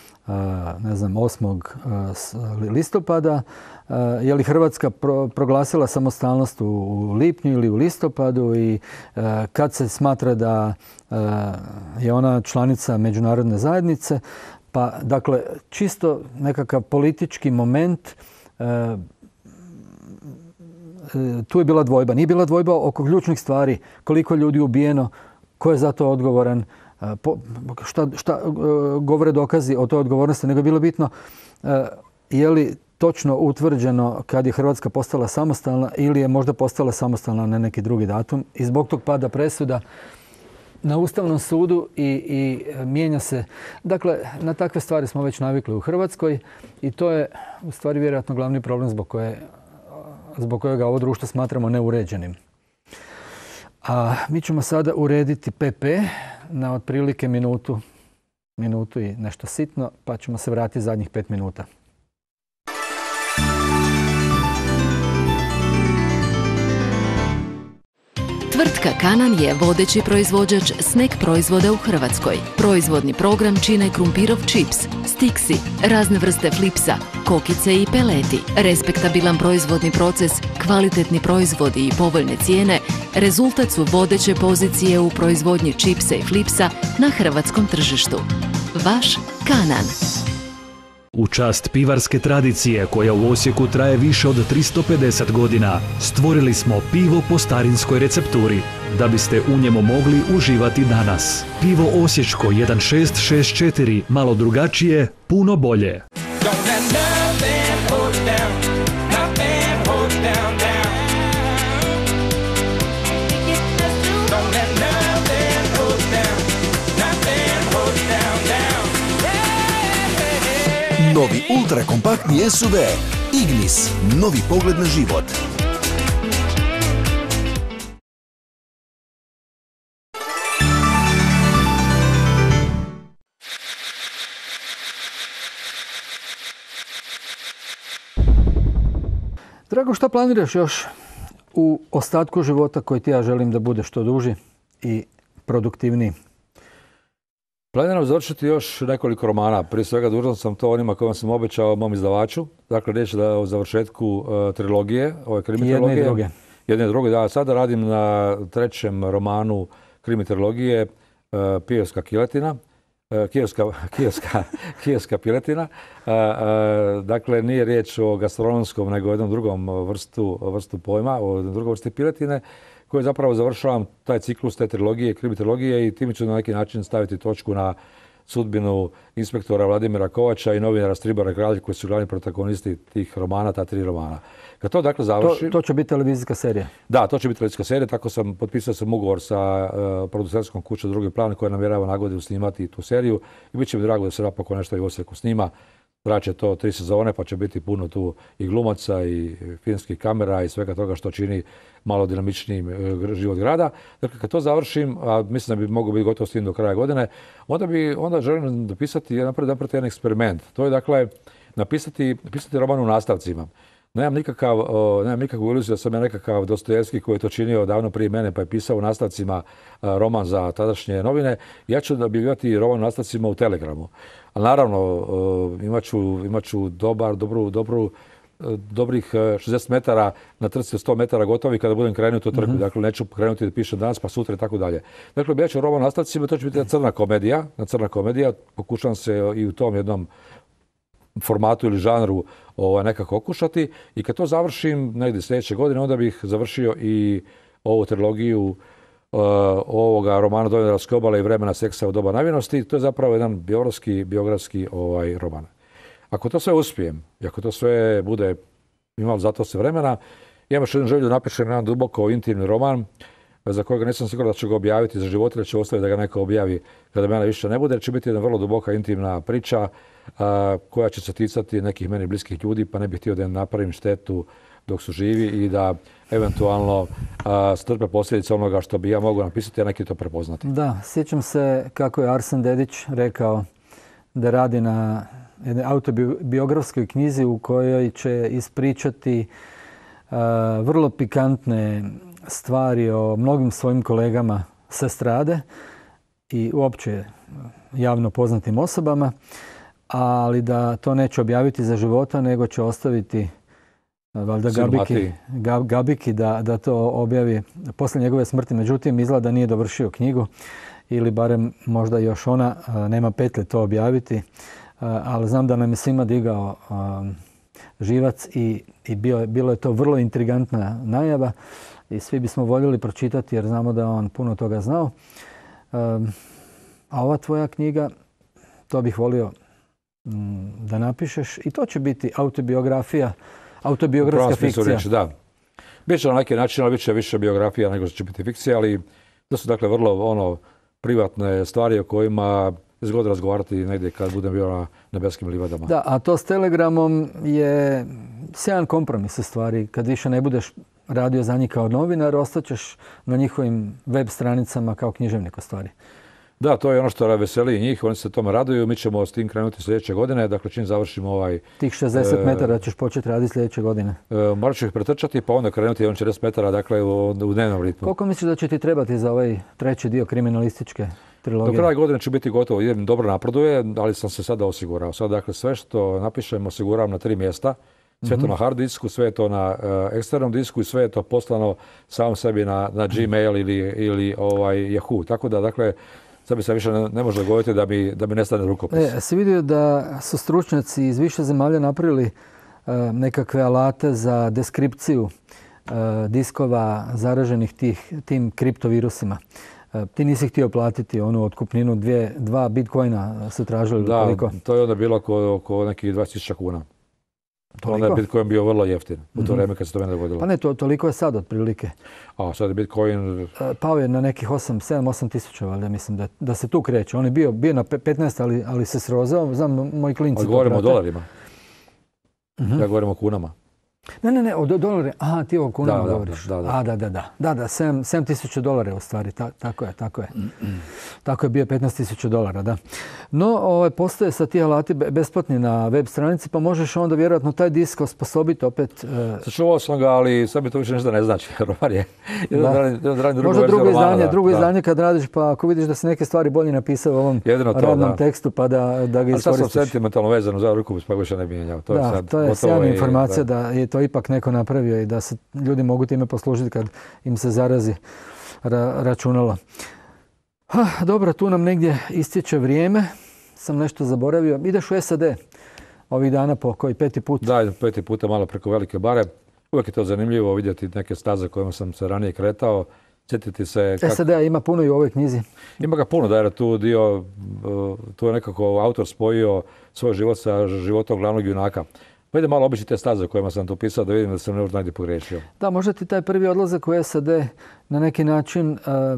Speaker 1: 8. listopada, je li Hrvatska proglasila samostalnost u lipnju ili u listopadu i kad se smatra da je ona članica međunarodne zajednice. Pa, dakle, čisto nekakav politički moment, tu je bila dvojba. Nije bila dvojba oko ključnih stvari, koliko ljudi ubijeno, ko je za to odgovoran, šta govore dokazi o toj odgovornosti, nego je bilo bitno je li točno utvrđeno kad je Hrvatska postala samostalna ili je možda postala samostalna na neki drugi datum. I zbog tog pada presuda na Ustavnom sudu i mijenja se. Dakle, na takve stvari smo već navikli u Hrvatskoj i to je u stvari vjerojatno glavni problem zbog kojega ovo društvo smatramo neuređenim. A mi ćemo sada urediti PP na otprilike minutu i nešto sitno, pa ćemo se vratiti zadnjih 5 minuta.
Speaker 3: Tvrtka Kanan je vodeći proizvođač snack proizvoda u Hrvatskoj. Proizvodni program čine krumpirov čips, stiksi, razne vrste flipsa, kokice i peleti. Respektabilan proizvodni proces, kvalitetni proizvodi i povoljne cijene rezultat su vodeće pozicije u proizvodnji čipsa i flipsa na hrvatskom tržištu. Vaš Kanan.
Speaker 4: U čast pivarske tradicije koja u Osijeku traje više od 350 godina, stvorili smo pivo po starinskoj recepturi, da biste u njemu mogli uživati danas. Pivo Osječko 1664, malo drugačije, puno bolje.
Speaker 5: Novi ultrakompaktni SUV Ignis, novi pogled na život.
Speaker 1: Drago, šta planiraš još u ostatku života koji ti ja želim da bude što duži i produktivniji?
Speaker 2: Planiram završiti još nekoliko romana. Prije svega dužan sam to onima kojima sam obećao mom izdavaču. Dakle, riječ je o završetku trilogije, ove krimi trilogije. Jedne i druge. Da, sada radim na trećem romanu krimi trilogije, Kijevska piletina. Kijevska piletina. Dakle, nije riječ o gastronomskom, nego o jednom drugom vrstu pojma, o jednom drugom vrsti piletine, koje zapravo završavam taj ciklus te trilogije, krimi trilogije, i time ću na neki način staviti točku na sudbinu inspektora Vladimira Kovača i novinara Stribora Kralj, koji su glavni protagonisti tih romana, ta 3 romana. Kad to dakle završim...
Speaker 1: To će biti televizijska serija?
Speaker 2: Da, to će biti televizijska serija. Tako potpisao sam ugovor sa producentskom kućom Drugi plan, koja namjerava na godinu snimati tu seriju. I bit će mi drago da se napokon nešto i u Osijeku snima. Traće to 3 sezone, pa će biti puno tu i glumaca i filmskih kamera i svega toga što čini malo dinamičnijim život grada. Dakle, kad to završim, a mislim da bi mogao biti gotov s tim do kraja godine, onda želim napisati jedan eksperiment. To je dakle napisati roman u nastavcima. Nemam nikakvu iluziju da sam ja nekakav Dostojevski koji je to činio davno prije mene, pa je pisao u nastavcima roman za tadašnje novine. Ja ću objavljivati roman u nastavcima u Telegramu. Ali naravno, imat ću dobru dobrih 60 metara na trci od 100 metara gotovi kada budem krenuo tu trku. Dakle, neću krenuti da pišem danas pa sutra i tako dalje. Dakle, objavit ću roman o nastavcima, to će biti crna komedija. Pokušavam se i u tom jednom formatu ili žanru nekako okušati. I kad to završim negdje sljedeće godine, onda bih završio i ovu trilogiju ovoga romana Domjedarske obale i vremena seksa u doba naivnosti. To je zapravo jedan biografski roman. Ako to sve uspijem i ako to sve bude imalo za to se vremena, imam još jednu želju da napišem jedan duboko intimni roman za kojega nisam siguran da ću ga objaviti za života ili ću ostaviti da ga neko objavi kada mene više ne bude, jer će biti jedna vrlo duboka intimna priča koja će se ticati nekih meni bliskih ljudi, pa ne bih htio da im napravim štetu dok su živi i da eventualno strpe posljedice onoga što bi ja mogao napisati, a neki to prepoznati.
Speaker 1: Da, sjećam se kako je Arsen Dedić rekao da radi na jednoj autobiografskoj knjizi u kojoj će ispričati vrlo pikantne stvari o mnogim svojim kolegama sa estrade i uopće javno poznatim osobama, ali da to neće objaviti za života, nego će ostaviti valjda Gabiki da to objavi poslije njegove smrti. Međutim, izgleda da nije dovršio knjigu ili barem možda još ona nema petlje to objaviti. Ali znam da nam je svima digao živac i bilo je to vrlo intrigantna najava i svi bismo voljeli pročitati jer znamo da on puno toga znao. A ova tvoja knjiga, to bih volio da napišeš i to će biti autobiografska fikcija.
Speaker 2: Reći, da. Biće na neki način, ali bit će više biografija nego što će biti fikcija, ali to su dakle vrlo privatne stvari o kojima je zgodno razgovarati negdje kad budem bio na nebeskim livadama.
Speaker 1: Da, a to s Telegramom je sjajan kompromis u stvari. Kad više ne budeš radio za njih kao novinar, ostaćeš na njihovim web stranicama kao književnik u stvari.
Speaker 2: Da, to je ono što veseli njih, oni se tome raduju. Mi ćemo s tim krenuti sljedeće godine, dakle čim završimo
Speaker 1: Tih 60 metara ćeš početi raditi sljedeće godine.
Speaker 2: Morat ću ih pretrčati pa onda krenuti 40 metara, dakle u dnevnom ritmu.
Speaker 1: Koliko misliš da će ti trebati za ovaj treći dio kriminalističke trilogije?
Speaker 2: Do kraja godine će biti gotovo, idem dobro napreduje, ali sam se sada osigurao. Sad dakle sve što napišem osiguravam na 3 mjesta. Sve to na hard disku, sve je to na eksternom disku i sve je to poslano sam sebi na Gmail ili Yahoo. Tako da, dakle, sad bi se više ne može dogoditi da mi nestane rukopis.
Speaker 1: Si vidio da su stručnjaci iz više zemalja napravili nekakve alate za deskripciju diskova zaraženih tim kriptovirusima. Ti nisi htio platiti onu otkupninu, 2 bitcoina su tražili.
Speaker 2: Da,
Speaker 1: koliko?
Speaker 2: to je onda bilo oko nekih 20.000 kuna. Onda je Bitcoin bio vrlo jeftin u to vrijeme kad se to mene dogodilo.
Speaker 1: Pa ne, toliko je sad otprilike.
Speaker 2: A sad je Bitcoin...
Speaker 1: Pao je na nekih 7-8 tisuća, valjda mislim da se tu kreće. On je bio na 15, ali se srozao. Znam, moji klinci to prate.
Speaker 2: Govorimo o dolarima. Ja govorim o kunama.
Speaker 1: Ne, o dolarima. Aha, ti o kunama govoriš.
Speaker 2: Da.
Speaker 1: Da, $7,000 u stvari. Tako je. Tako je bio $15,000, da. No, postoje sad ti alati besplatni na web stranici, pa možeš onda vjerojatno taj disk osposobiti opet.
Speaker 2: Sačuvao sam ga, ali sad mi to više nešto ne znači. Roman je.
Speaker 1: Možda drugo izdanje kad radiš, pa ako vidiš da se neke stvari bolje napisao u ovom radnom tekstu, pa da ga iskoristiš.
Speaker 2: Ali sad sam sentimentalno vezano za rukopis, pa više ne bi mijenjao.
Speaker 1: To je sjajna informacija da je to ipak neko napravio i da se ljudi mogu time poslužiti kad im se zarazi računalo. Dobro, tu nam negdje istječe vrijeme. Sam nešto zaboravio. Ideš u SAD ovih dana po koji 5. put?
Speaker 2: Da, 5. puta malo preko Velike bare. Uvijek je to zanimljivo vidjeti neke staze kojima sam se ranije kretao. Sjetiti se...
Speaker 1: SAD-a ima puno i u ovoj knjizi.
Speaker 2: Ima ga puno, da je tu je nekako autor spojio svoj život sa životom glavnog junaka. Pa idem malo obići te staze kojima sam to pisao da vidim da sam negdje pogriješio.
Speaker 1: Da, možda ti taj prvi odlazak u SAD na neki način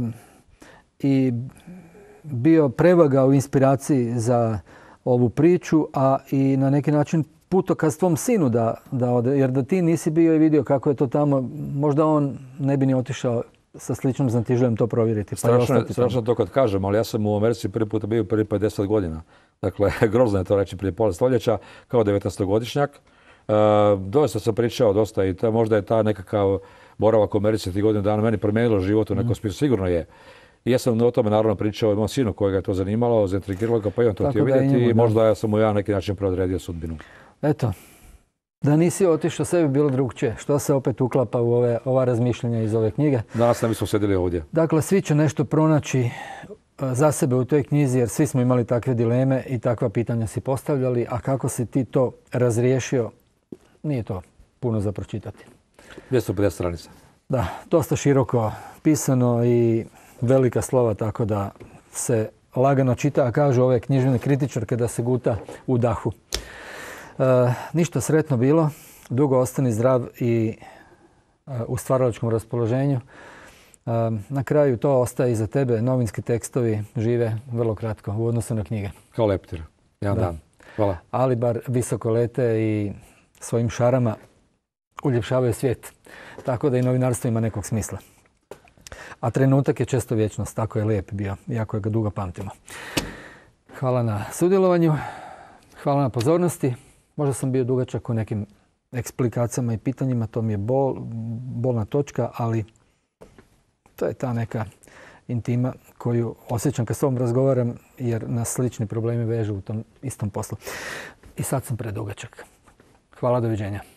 Speaker 1: i bio prevaga u inspiraciji za ovu priču, a i na neki način putokaz tvom sinu da ode. Jer da ti nisi bio i vidio kako je to tamo, možda on ne bi ni otišao sa sličnom znatiželjem to provjeriti.
Speaker 2: Strašno to kad kažem, ali ja sam u Americi prvi puta bio prvi 50 godina. Dakle, grozno je to reći prije pola stoljeća, kao 19-godišnjak. Dosta sam pričao dosta i možda je ta nekakav boravak u Americi tih godina dana meni promijenilo život u nekom smislu, sigurno je. I ja sam o tome naravno pričao i mom sinu kojega je to zanimalo, zaintrigiralo ga, pa i on to htio vidjeti i možda sam mu ja na neki način preodredio sudbinu.
Speaker 1: Eto, Da nisi otišao, sve bi bilo drugčije. Što se opet uklapa u ova razmišljanja iz ove knjige.
Speaker 2: Danas ne bismo sjedili ovdje.
Speaker 1: Dakle, svi će nešto pronaći za sebe u toj knjizi, jer svi smo imali takve dileme i takva pitanja si postavljali, a kako si ti to razriješio, nije to puno za pročitati.
Speaker 2: 250 stranica.
Speaker 1: Da, dosta široko pisano i velika slova, tako da se lagano čita, a kažu ove književne kritičarke da se guta u dahu. Ništa, sretno bilo, dugo ostani zdrav i u stvaralačkom raspoloženju. Na kraju to ostaje iza tebe, novinski tekstovi žive vrlo kratko u odnosu na knjige.
Speaker 2: Kao leptir, jedan dan. Hvala.
Speaker 1: Ali bar visoko lete i svojim šarama uljepšavaju svijet. Tako da i novinarstvo ima nekog smisla. A trenutak je često vječnost, tako je lijep bio, iako ga dugo pamtimo. Hvala na sudjelovanju, hvala na pozornosti. Možda sam bio dugačak u nekim eksplikacijama i pitanjima, to mi je bolna točka, ali to je ta neka intima koju osjećam kad s ovom razgovaram, jer nas slični problemi vežu u tom istom poslu. I sad sam predugačak. Hvala, doviđenja.